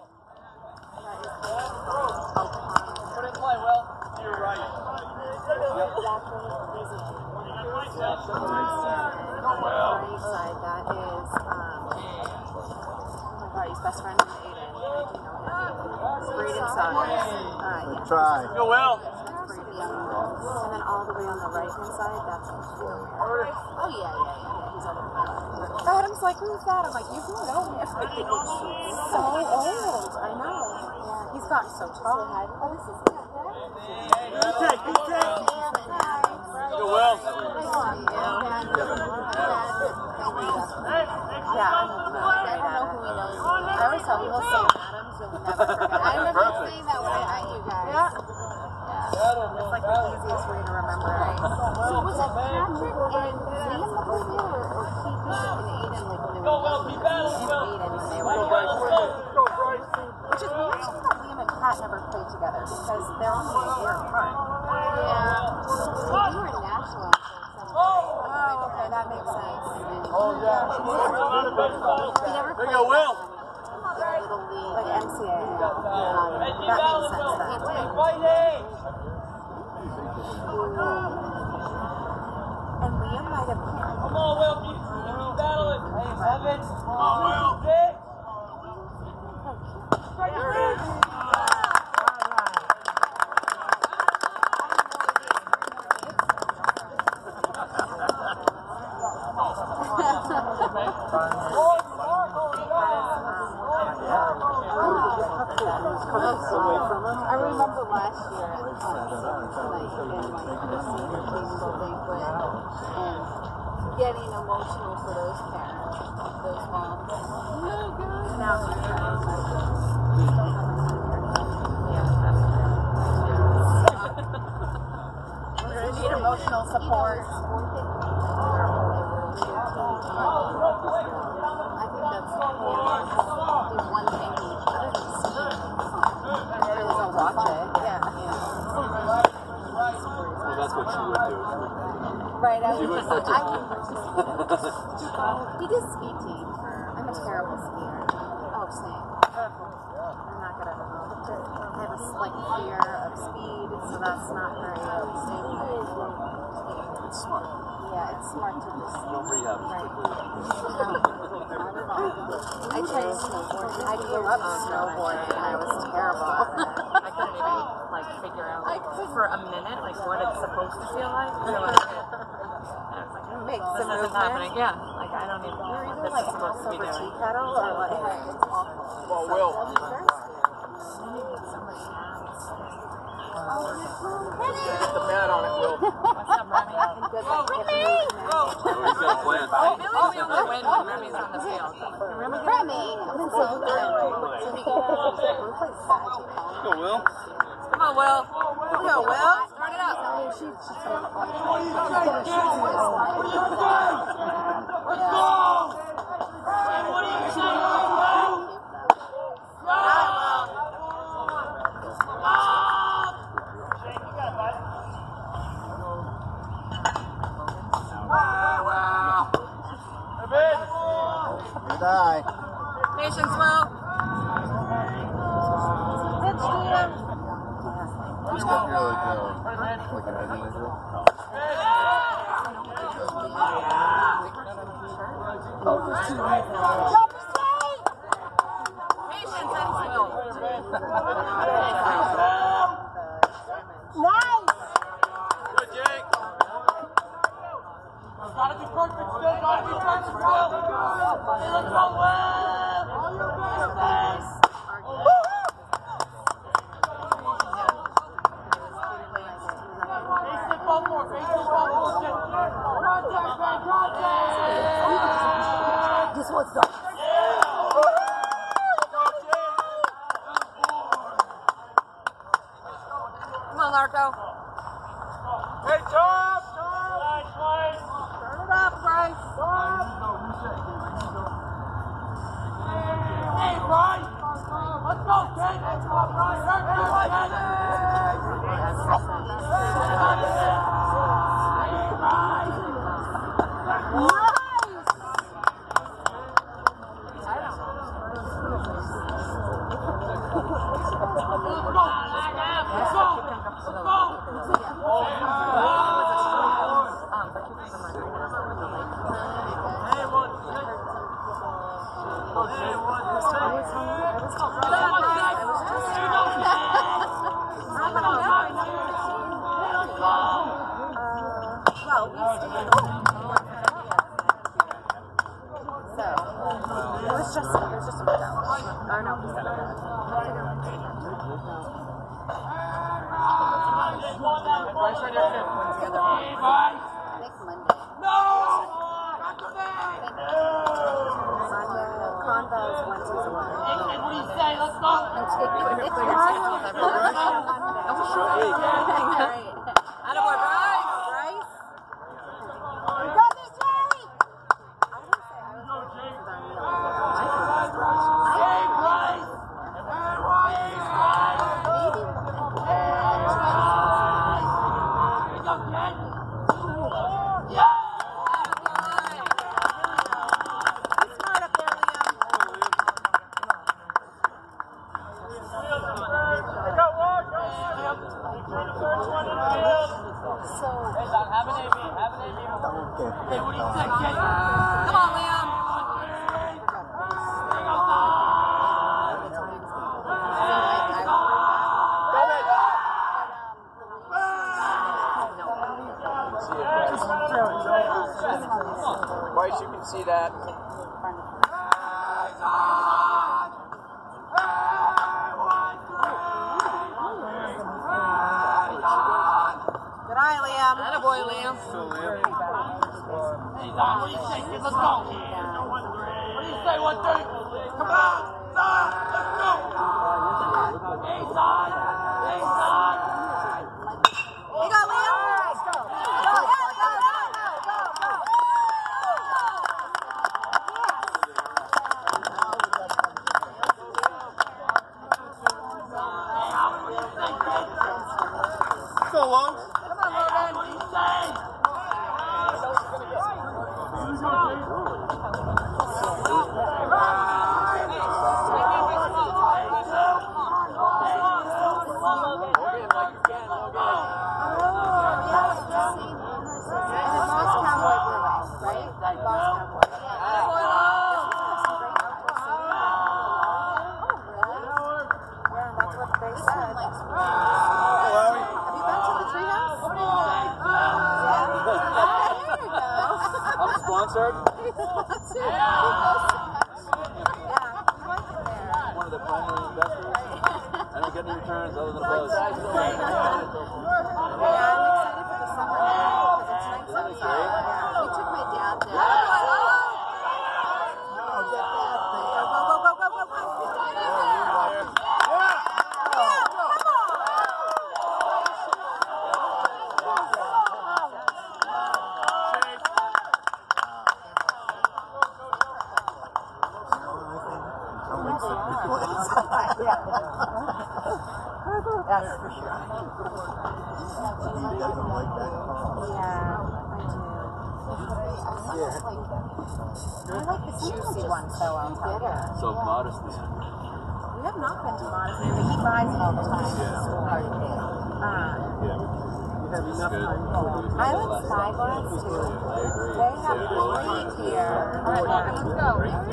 Put it in play, Will. You're right. Right side, that is, oh my god, he's best friend with Aiden. Do you know him? Braden Saunders. Yeah. Try. Go well. And then all the way on the right hand side, that's oh yeah. He's on the right. Adam's like, who's that? I'm like, you do know him. He's so old. I know. Yeah, he's gotten so tall. Oh, this is good. Good take, good take. Go well. Yeah, I don't know who he knows. I always tell people Sam Adams, you'll never forget. I remember saying that way at you guys. Yeah. It's like the easiest way to remember, right? So was it Patrick and Liam that were there, or Keith and Aiden, like when they were Aiden when they were there? Which is weird that Liam and Pat never played together because they're only a year apart. Yeah. They were in national. Oh, okay, that makes sense. He never played. There you go, Will. Little league, like NCAA. That makes sense then. And Liam might have been. Come on, Will. Keep battling. Hey, Evan. Come on, Will. Dick. I remember last year at in like the senior team banquet and getting emotional for those parents, those moms. No good. Now we're gonna need emotional support. I think that's the one thing we watch it. Yeah. Well, that's what she would do. Right. She would participate. He did speed team. I'm a terrible skier. Oh, same. I'm not good at it. I have a slight fear of speed, so that's not very safe. It's smart. Yeah, it's smart to just. Don't rehab as quickly. I tried snowboarding. I grew up snowboarding and I was terrible. I couldn't even like figure out for a minute like what it's supposed to feel like. So I was like, Makes this the isn't movement. happening. Yeah, like I don't even know You're what either this like is supposed to be over tea doing. kettle or like it's awful. Well, Will. Get the pad on it, Will. What's up, Remy? Good luck with the movement. Oh, he's got a plan. I feel like we only win when Remy's on the field. Remy, I'm so good. So he Go, Will. Come on, Will. Go, Will. Start it up. Let's go! Hey, what are you saying? Good eye. Patience, Will. Just got here like an individual. Patience, that's Will. Nice. Good, Jake. Gotta be perfect, Phil. Gotta be perfect, Phil. Hey, let's go, Will. Nice. Face the ball more. Face the ball more. Contact, man. Contact. This one's done. Come on, Larko. Hey, Tom. Nice, Bryce. Turn it up, Bryce. Hey, Bryce. Let's go, kid. Let's go, Bryce. Bryce, you can see that. Good eye, Liam. Attaboy, Liam. Hey, Don, what do you say, kid? Let's go. What do you say, 1-3? Come on, Don, let's go. Hey, Don. Hey, Don. You go, Liam. Go, go, go, go, go, go. Go, Logan. Come on, Logan. What do you say? Sponsored? Yeah, One of the primary investors. I don't get any returns other than a buzz. I'm excited for the summer because it's nice outside. We took my dad there. Go, go, go, go, go, go. Yes, for sure. Yeah, I do. I like the juicy one, so I'll tell you. So modesty. We have not been to Modesty, but he buys it all the time. Yeah, I like Spyglass too. I agree. They have great here. Alright, let's go.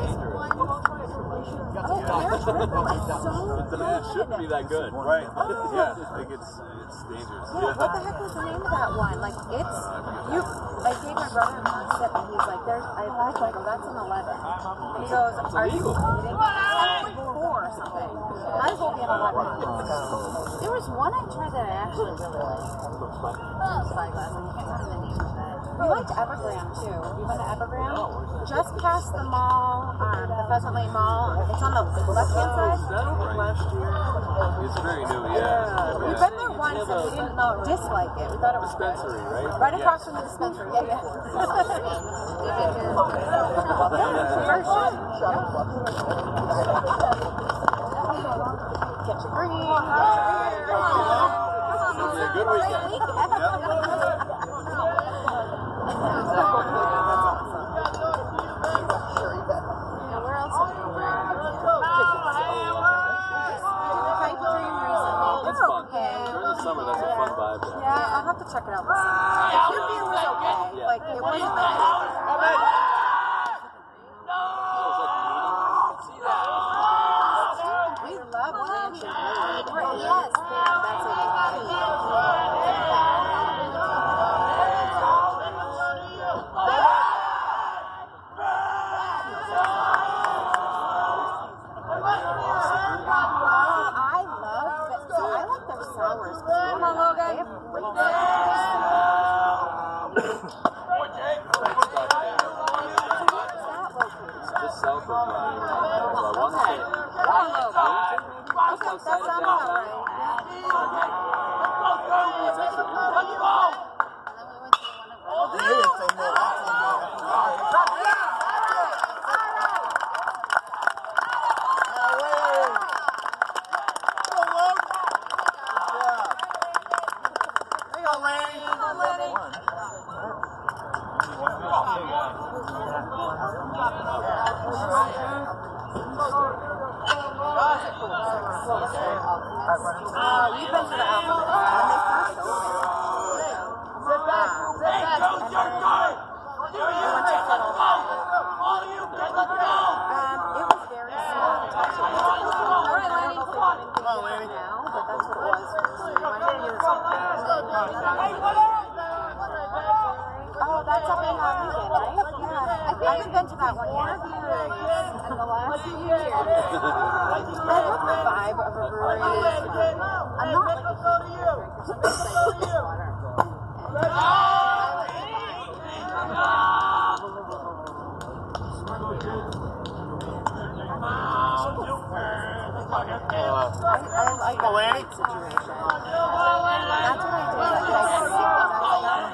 Oh, their shrimp is so good. It shouldn't be that good. Right. Yeah, I think it's dangerous. Yeah, what the heck was the name of that one? Like, it's, you, I gave my brother a sip and he's like, I was like, oh, that's an 11. And he goes, are you kidding? 7.4 or something. Might as well be an 11. There was one I tried that I actually really liked. Spyglass, I can't remember the name of it. We liked Evergraham too. You been to Evergraham? Just past the mall, the Pheasant Lane Mall. It's on the left-hand side. That opened last year. It's very new, yeah. We've been there once and we didn't dislike it. We thought it was Dispensary, right? right across from the dispensary. Yeah. Get your green. It'll be a good weekend. Where else have we been? Pipe Dream recently. They're okay. During the summer, that's a fun vibe there. Yeah, I'll have to check it out this summer. Their beer was okay. Like, it wasn't we love ranch and beer. Yes, that's I like their sours. Come on, Logan. They have great Just south of I want to say. Okay, that sounds about right. We've been to the Alpha when they first opened. Sit back. It was very small. All right, Lanny. Come on, Lanny. Now, but that's what it was. Oh, that's up in Lincoln, right? Yeah. I haven't been to that one yet. In the last few years. I love the vibe of a brewery. I'm not like a I like the Lanny situation. That's what I did. I don't know what I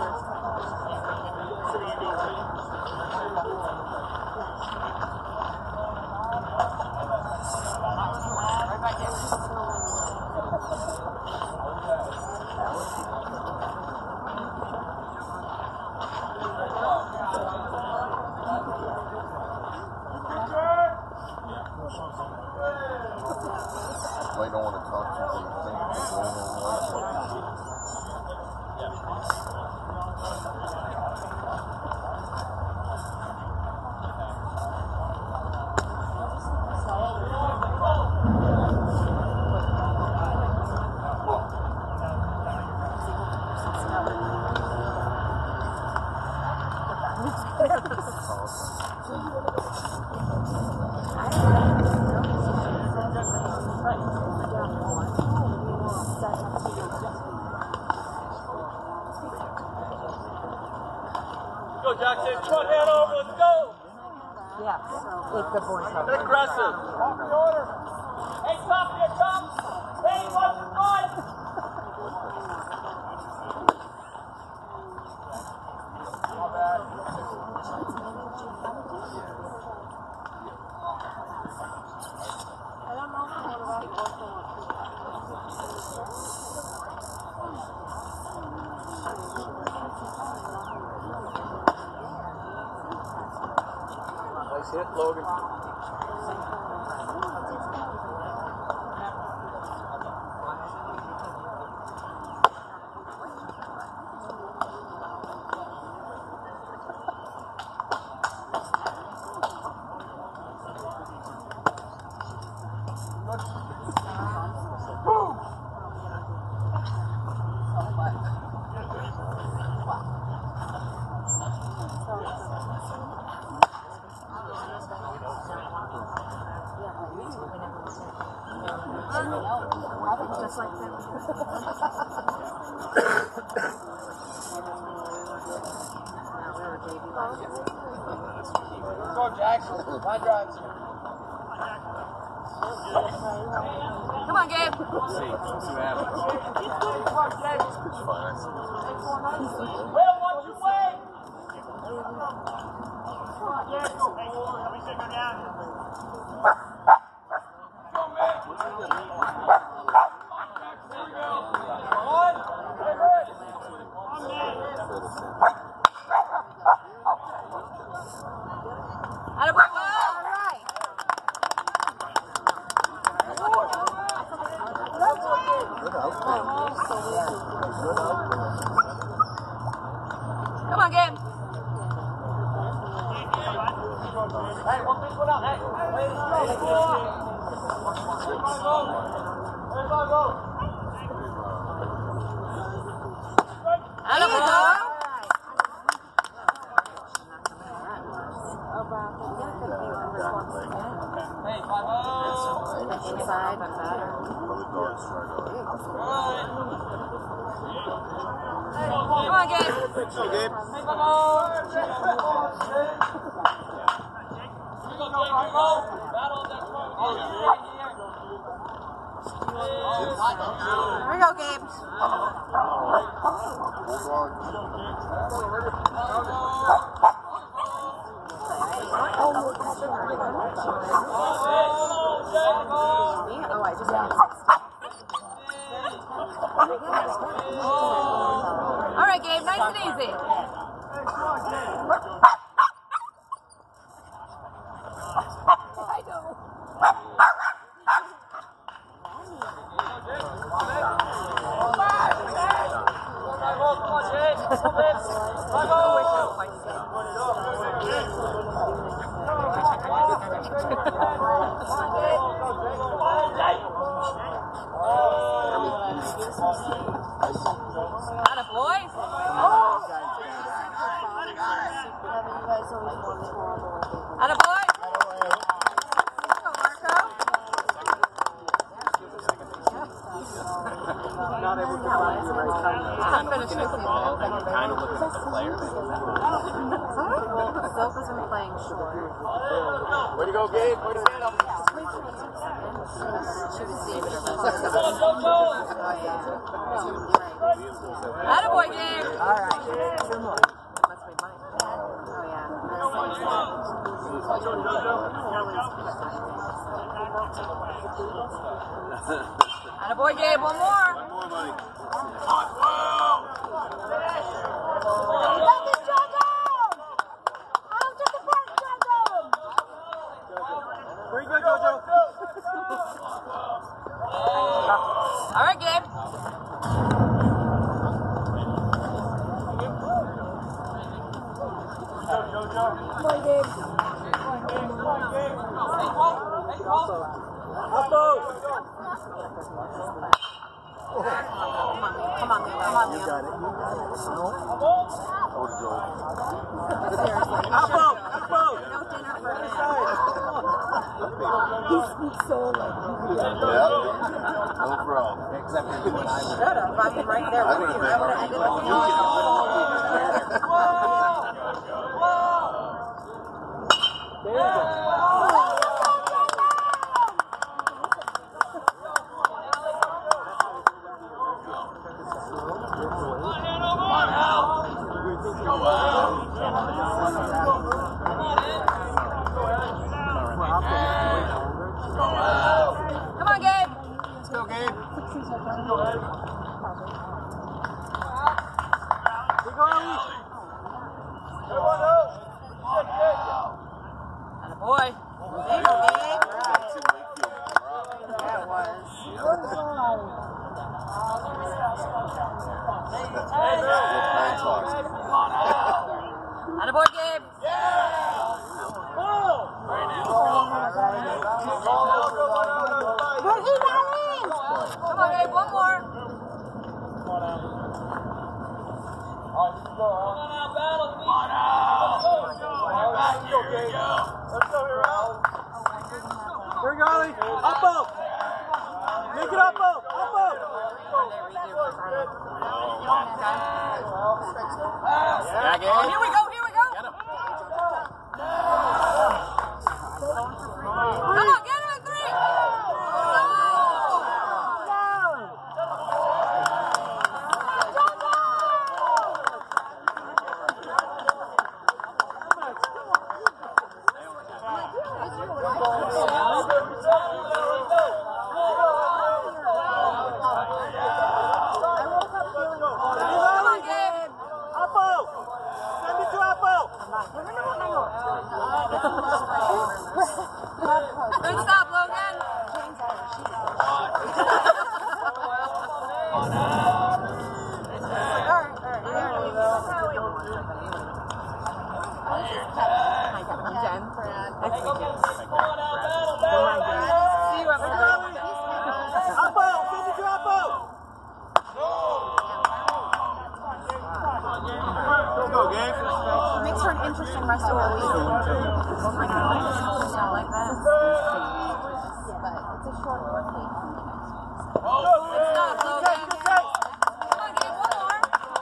I don't want to talk to you. Go, Jackson. Come on, Hanover. Let's go. Yeah, if the boys have Get aggressive. Hey, top here, top. Hey, watch the front. Nice hit, Logan. Just like that. Go, Jackson. Line drives. Come on, Gabe. See what happens. It's fine. Will, watch your way. Come on, Gabe. Hey, one piece, one out. Hey, let's go. Hey, 5-0. Inside. Come on, Gabe. So, Gabe. Here we go, Gabe. All right, Gabe, nice and easy. Atta boys. Atta boy. Not able to find the right time. Finish this. to look at the player. Silk isn't playing short. Way to go, Gabe. Way to get him. She was saving her best. Attaboy, Gabe. All right. Two more. Must be mine. Oh, yeah. Attaboy, Gabe. One more. One more, buddy. Very good, Jojo. All right, Gabe. Come on, Liam. You got it. Apple! Apple! No dinner for him. He speaks so like. Yeah. No problem. Except for when I Should have. I mean, right there. I would have been. I would have ended There you go. Come on, Gabe. Let's go, Gabe. Attaboy. That was. Attaboy, Gabe. Come on, Gabe. One more. Very good, Ollie. Apple! Make it Apple! Apple! Yeah, Gabe. Oh, here we go. Here we go. Get him. Come on, get him at three. Come on, Gabe. Apple! Send it to Apple! Good stop, Logan. See you, everybody. Apple! Send it to Apple! Go, Gabe. Makes for an interesting rest of the week. Not like that. But it's a short work week. Good stop, Logan. Come on, Gabe. One more.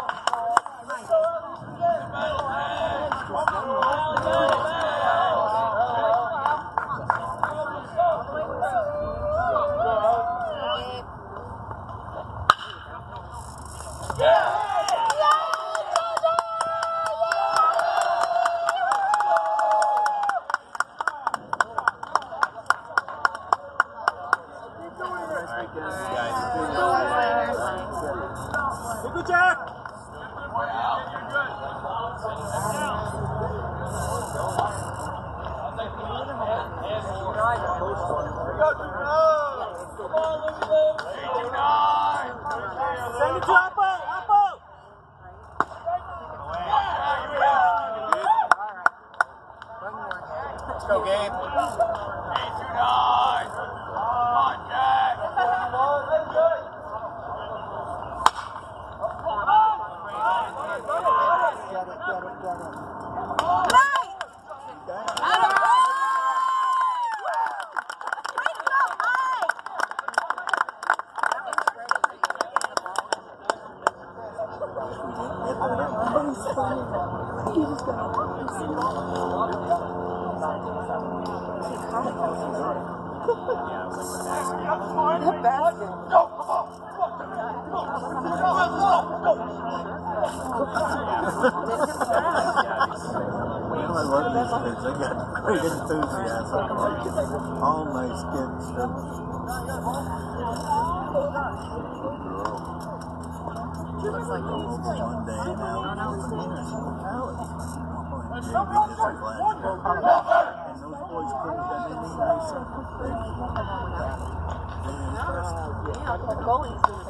Very good, Jack! Send it to Apple! Apple! Let's go, Gabe. was funny. He was going the basket. I love these kids. They got great enthusiasm. All nice kids. Looks like one day now. And those boys could have done anything nicer. The goalies do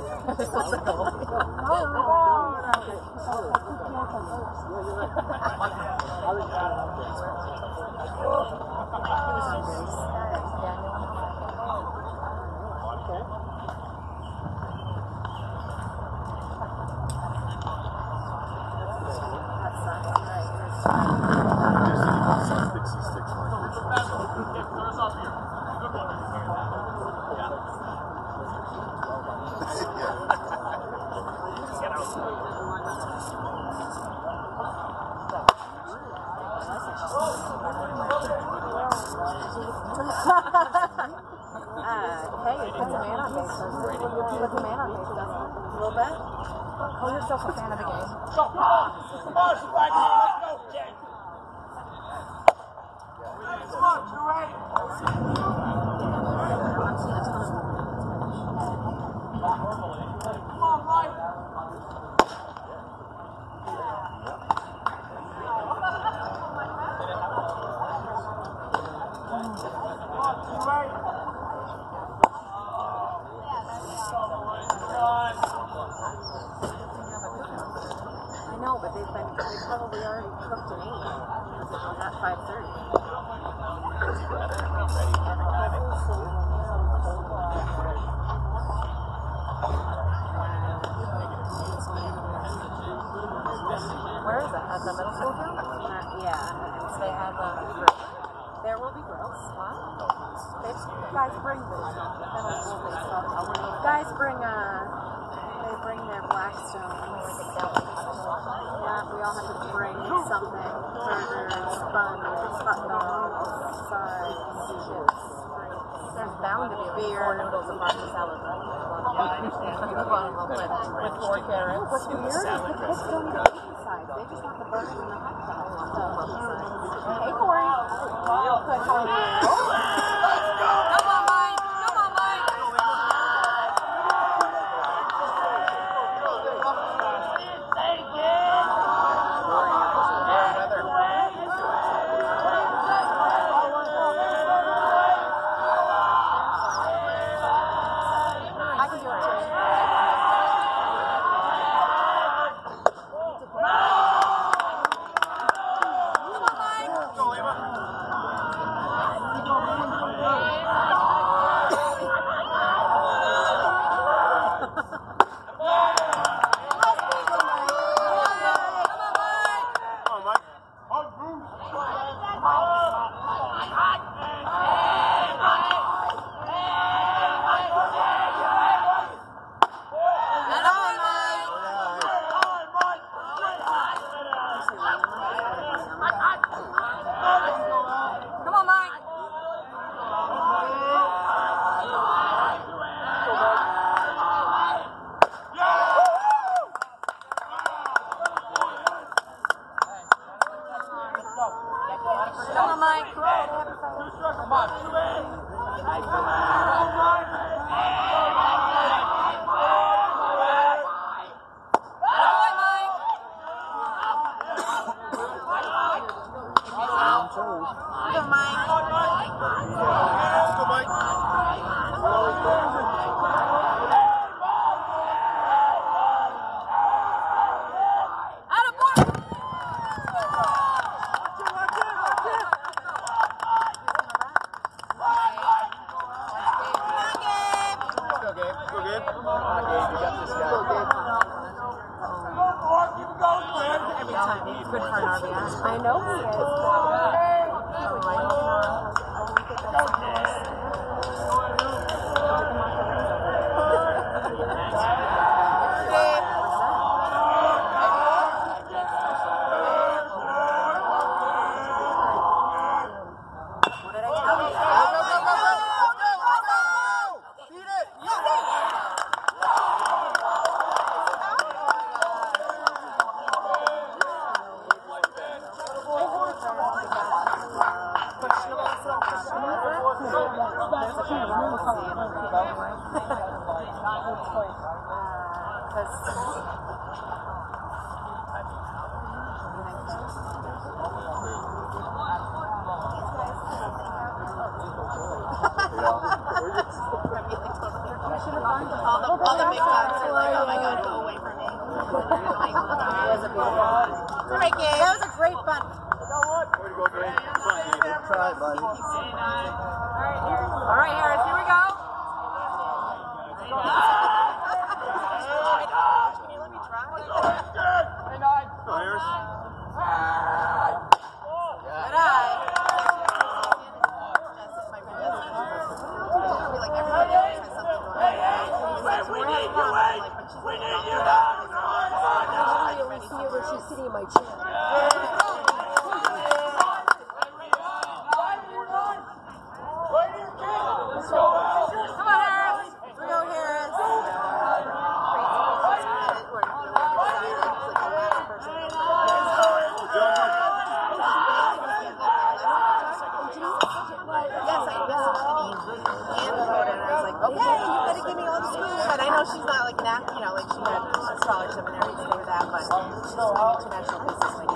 Because all the big dogs are like, oh my god, go away from me. Like, it was a beautiful one. All right, kid. That was a great fun. Way to go, Dwayne. Good try, buddy. All right, Harris, here we go. Can you let me try? Go, Harris. Good eye. She's sitting in my chair. Come on, Harris. Go, Harris. Yes, I know. And the voter, and I was like, okay, you better give me all the schools. But I know she's not like that, you know, like she had a scholarship and everything for that, but she's an international business lady.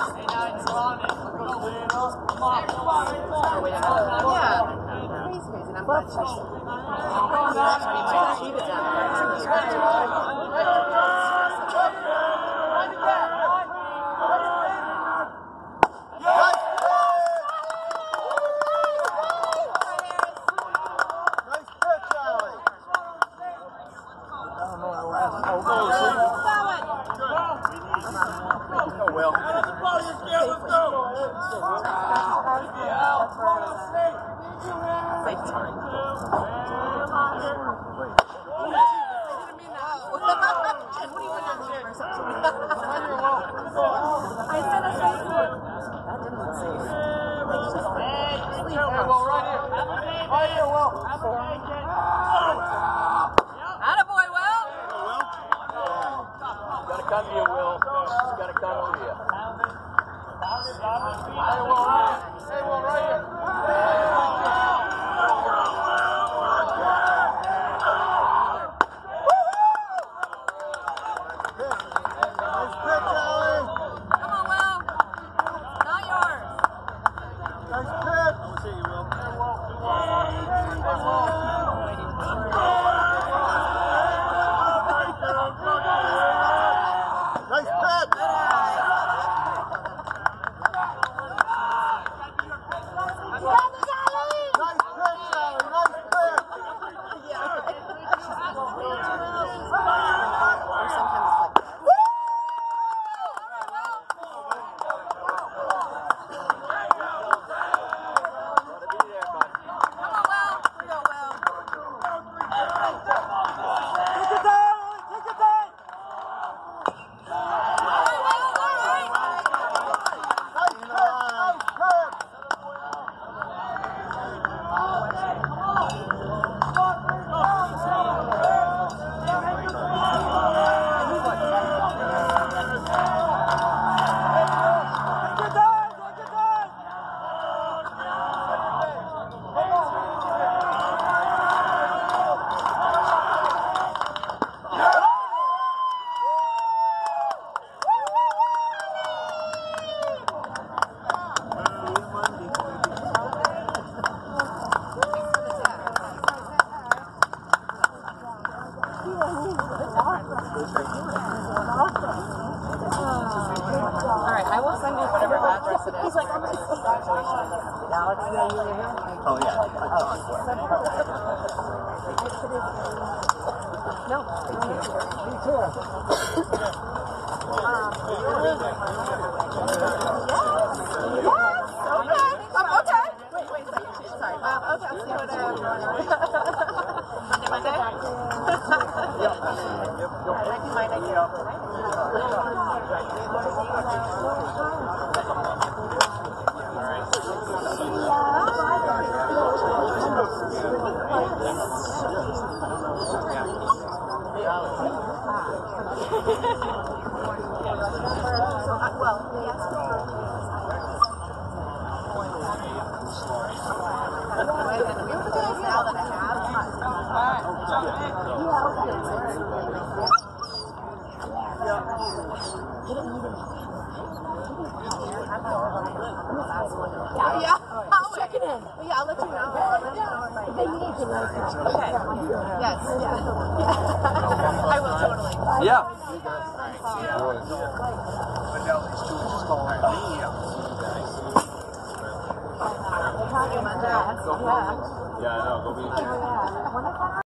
Yeah. Crazy. And I'm glad she's achieved Attaboy, Will. Gotta come to you, Will. Just gotta come to you. Hey, Will, right here. Nice pitch, Allie. Come on, Will. Not yours. Nice pitch. I'll see you, Will. Nice pitch. Alright, I will send you whatever address it is. He's like, I'm just Oh, yeah. No. Okay. Wait a second. Sorry. Okay, I'll see what Monday? Yeah. Check it in. Yeah, I'll let you know. They need to know. Okay. Yes. Yeah. I will totally. Yeah. Yeah, I know. Go be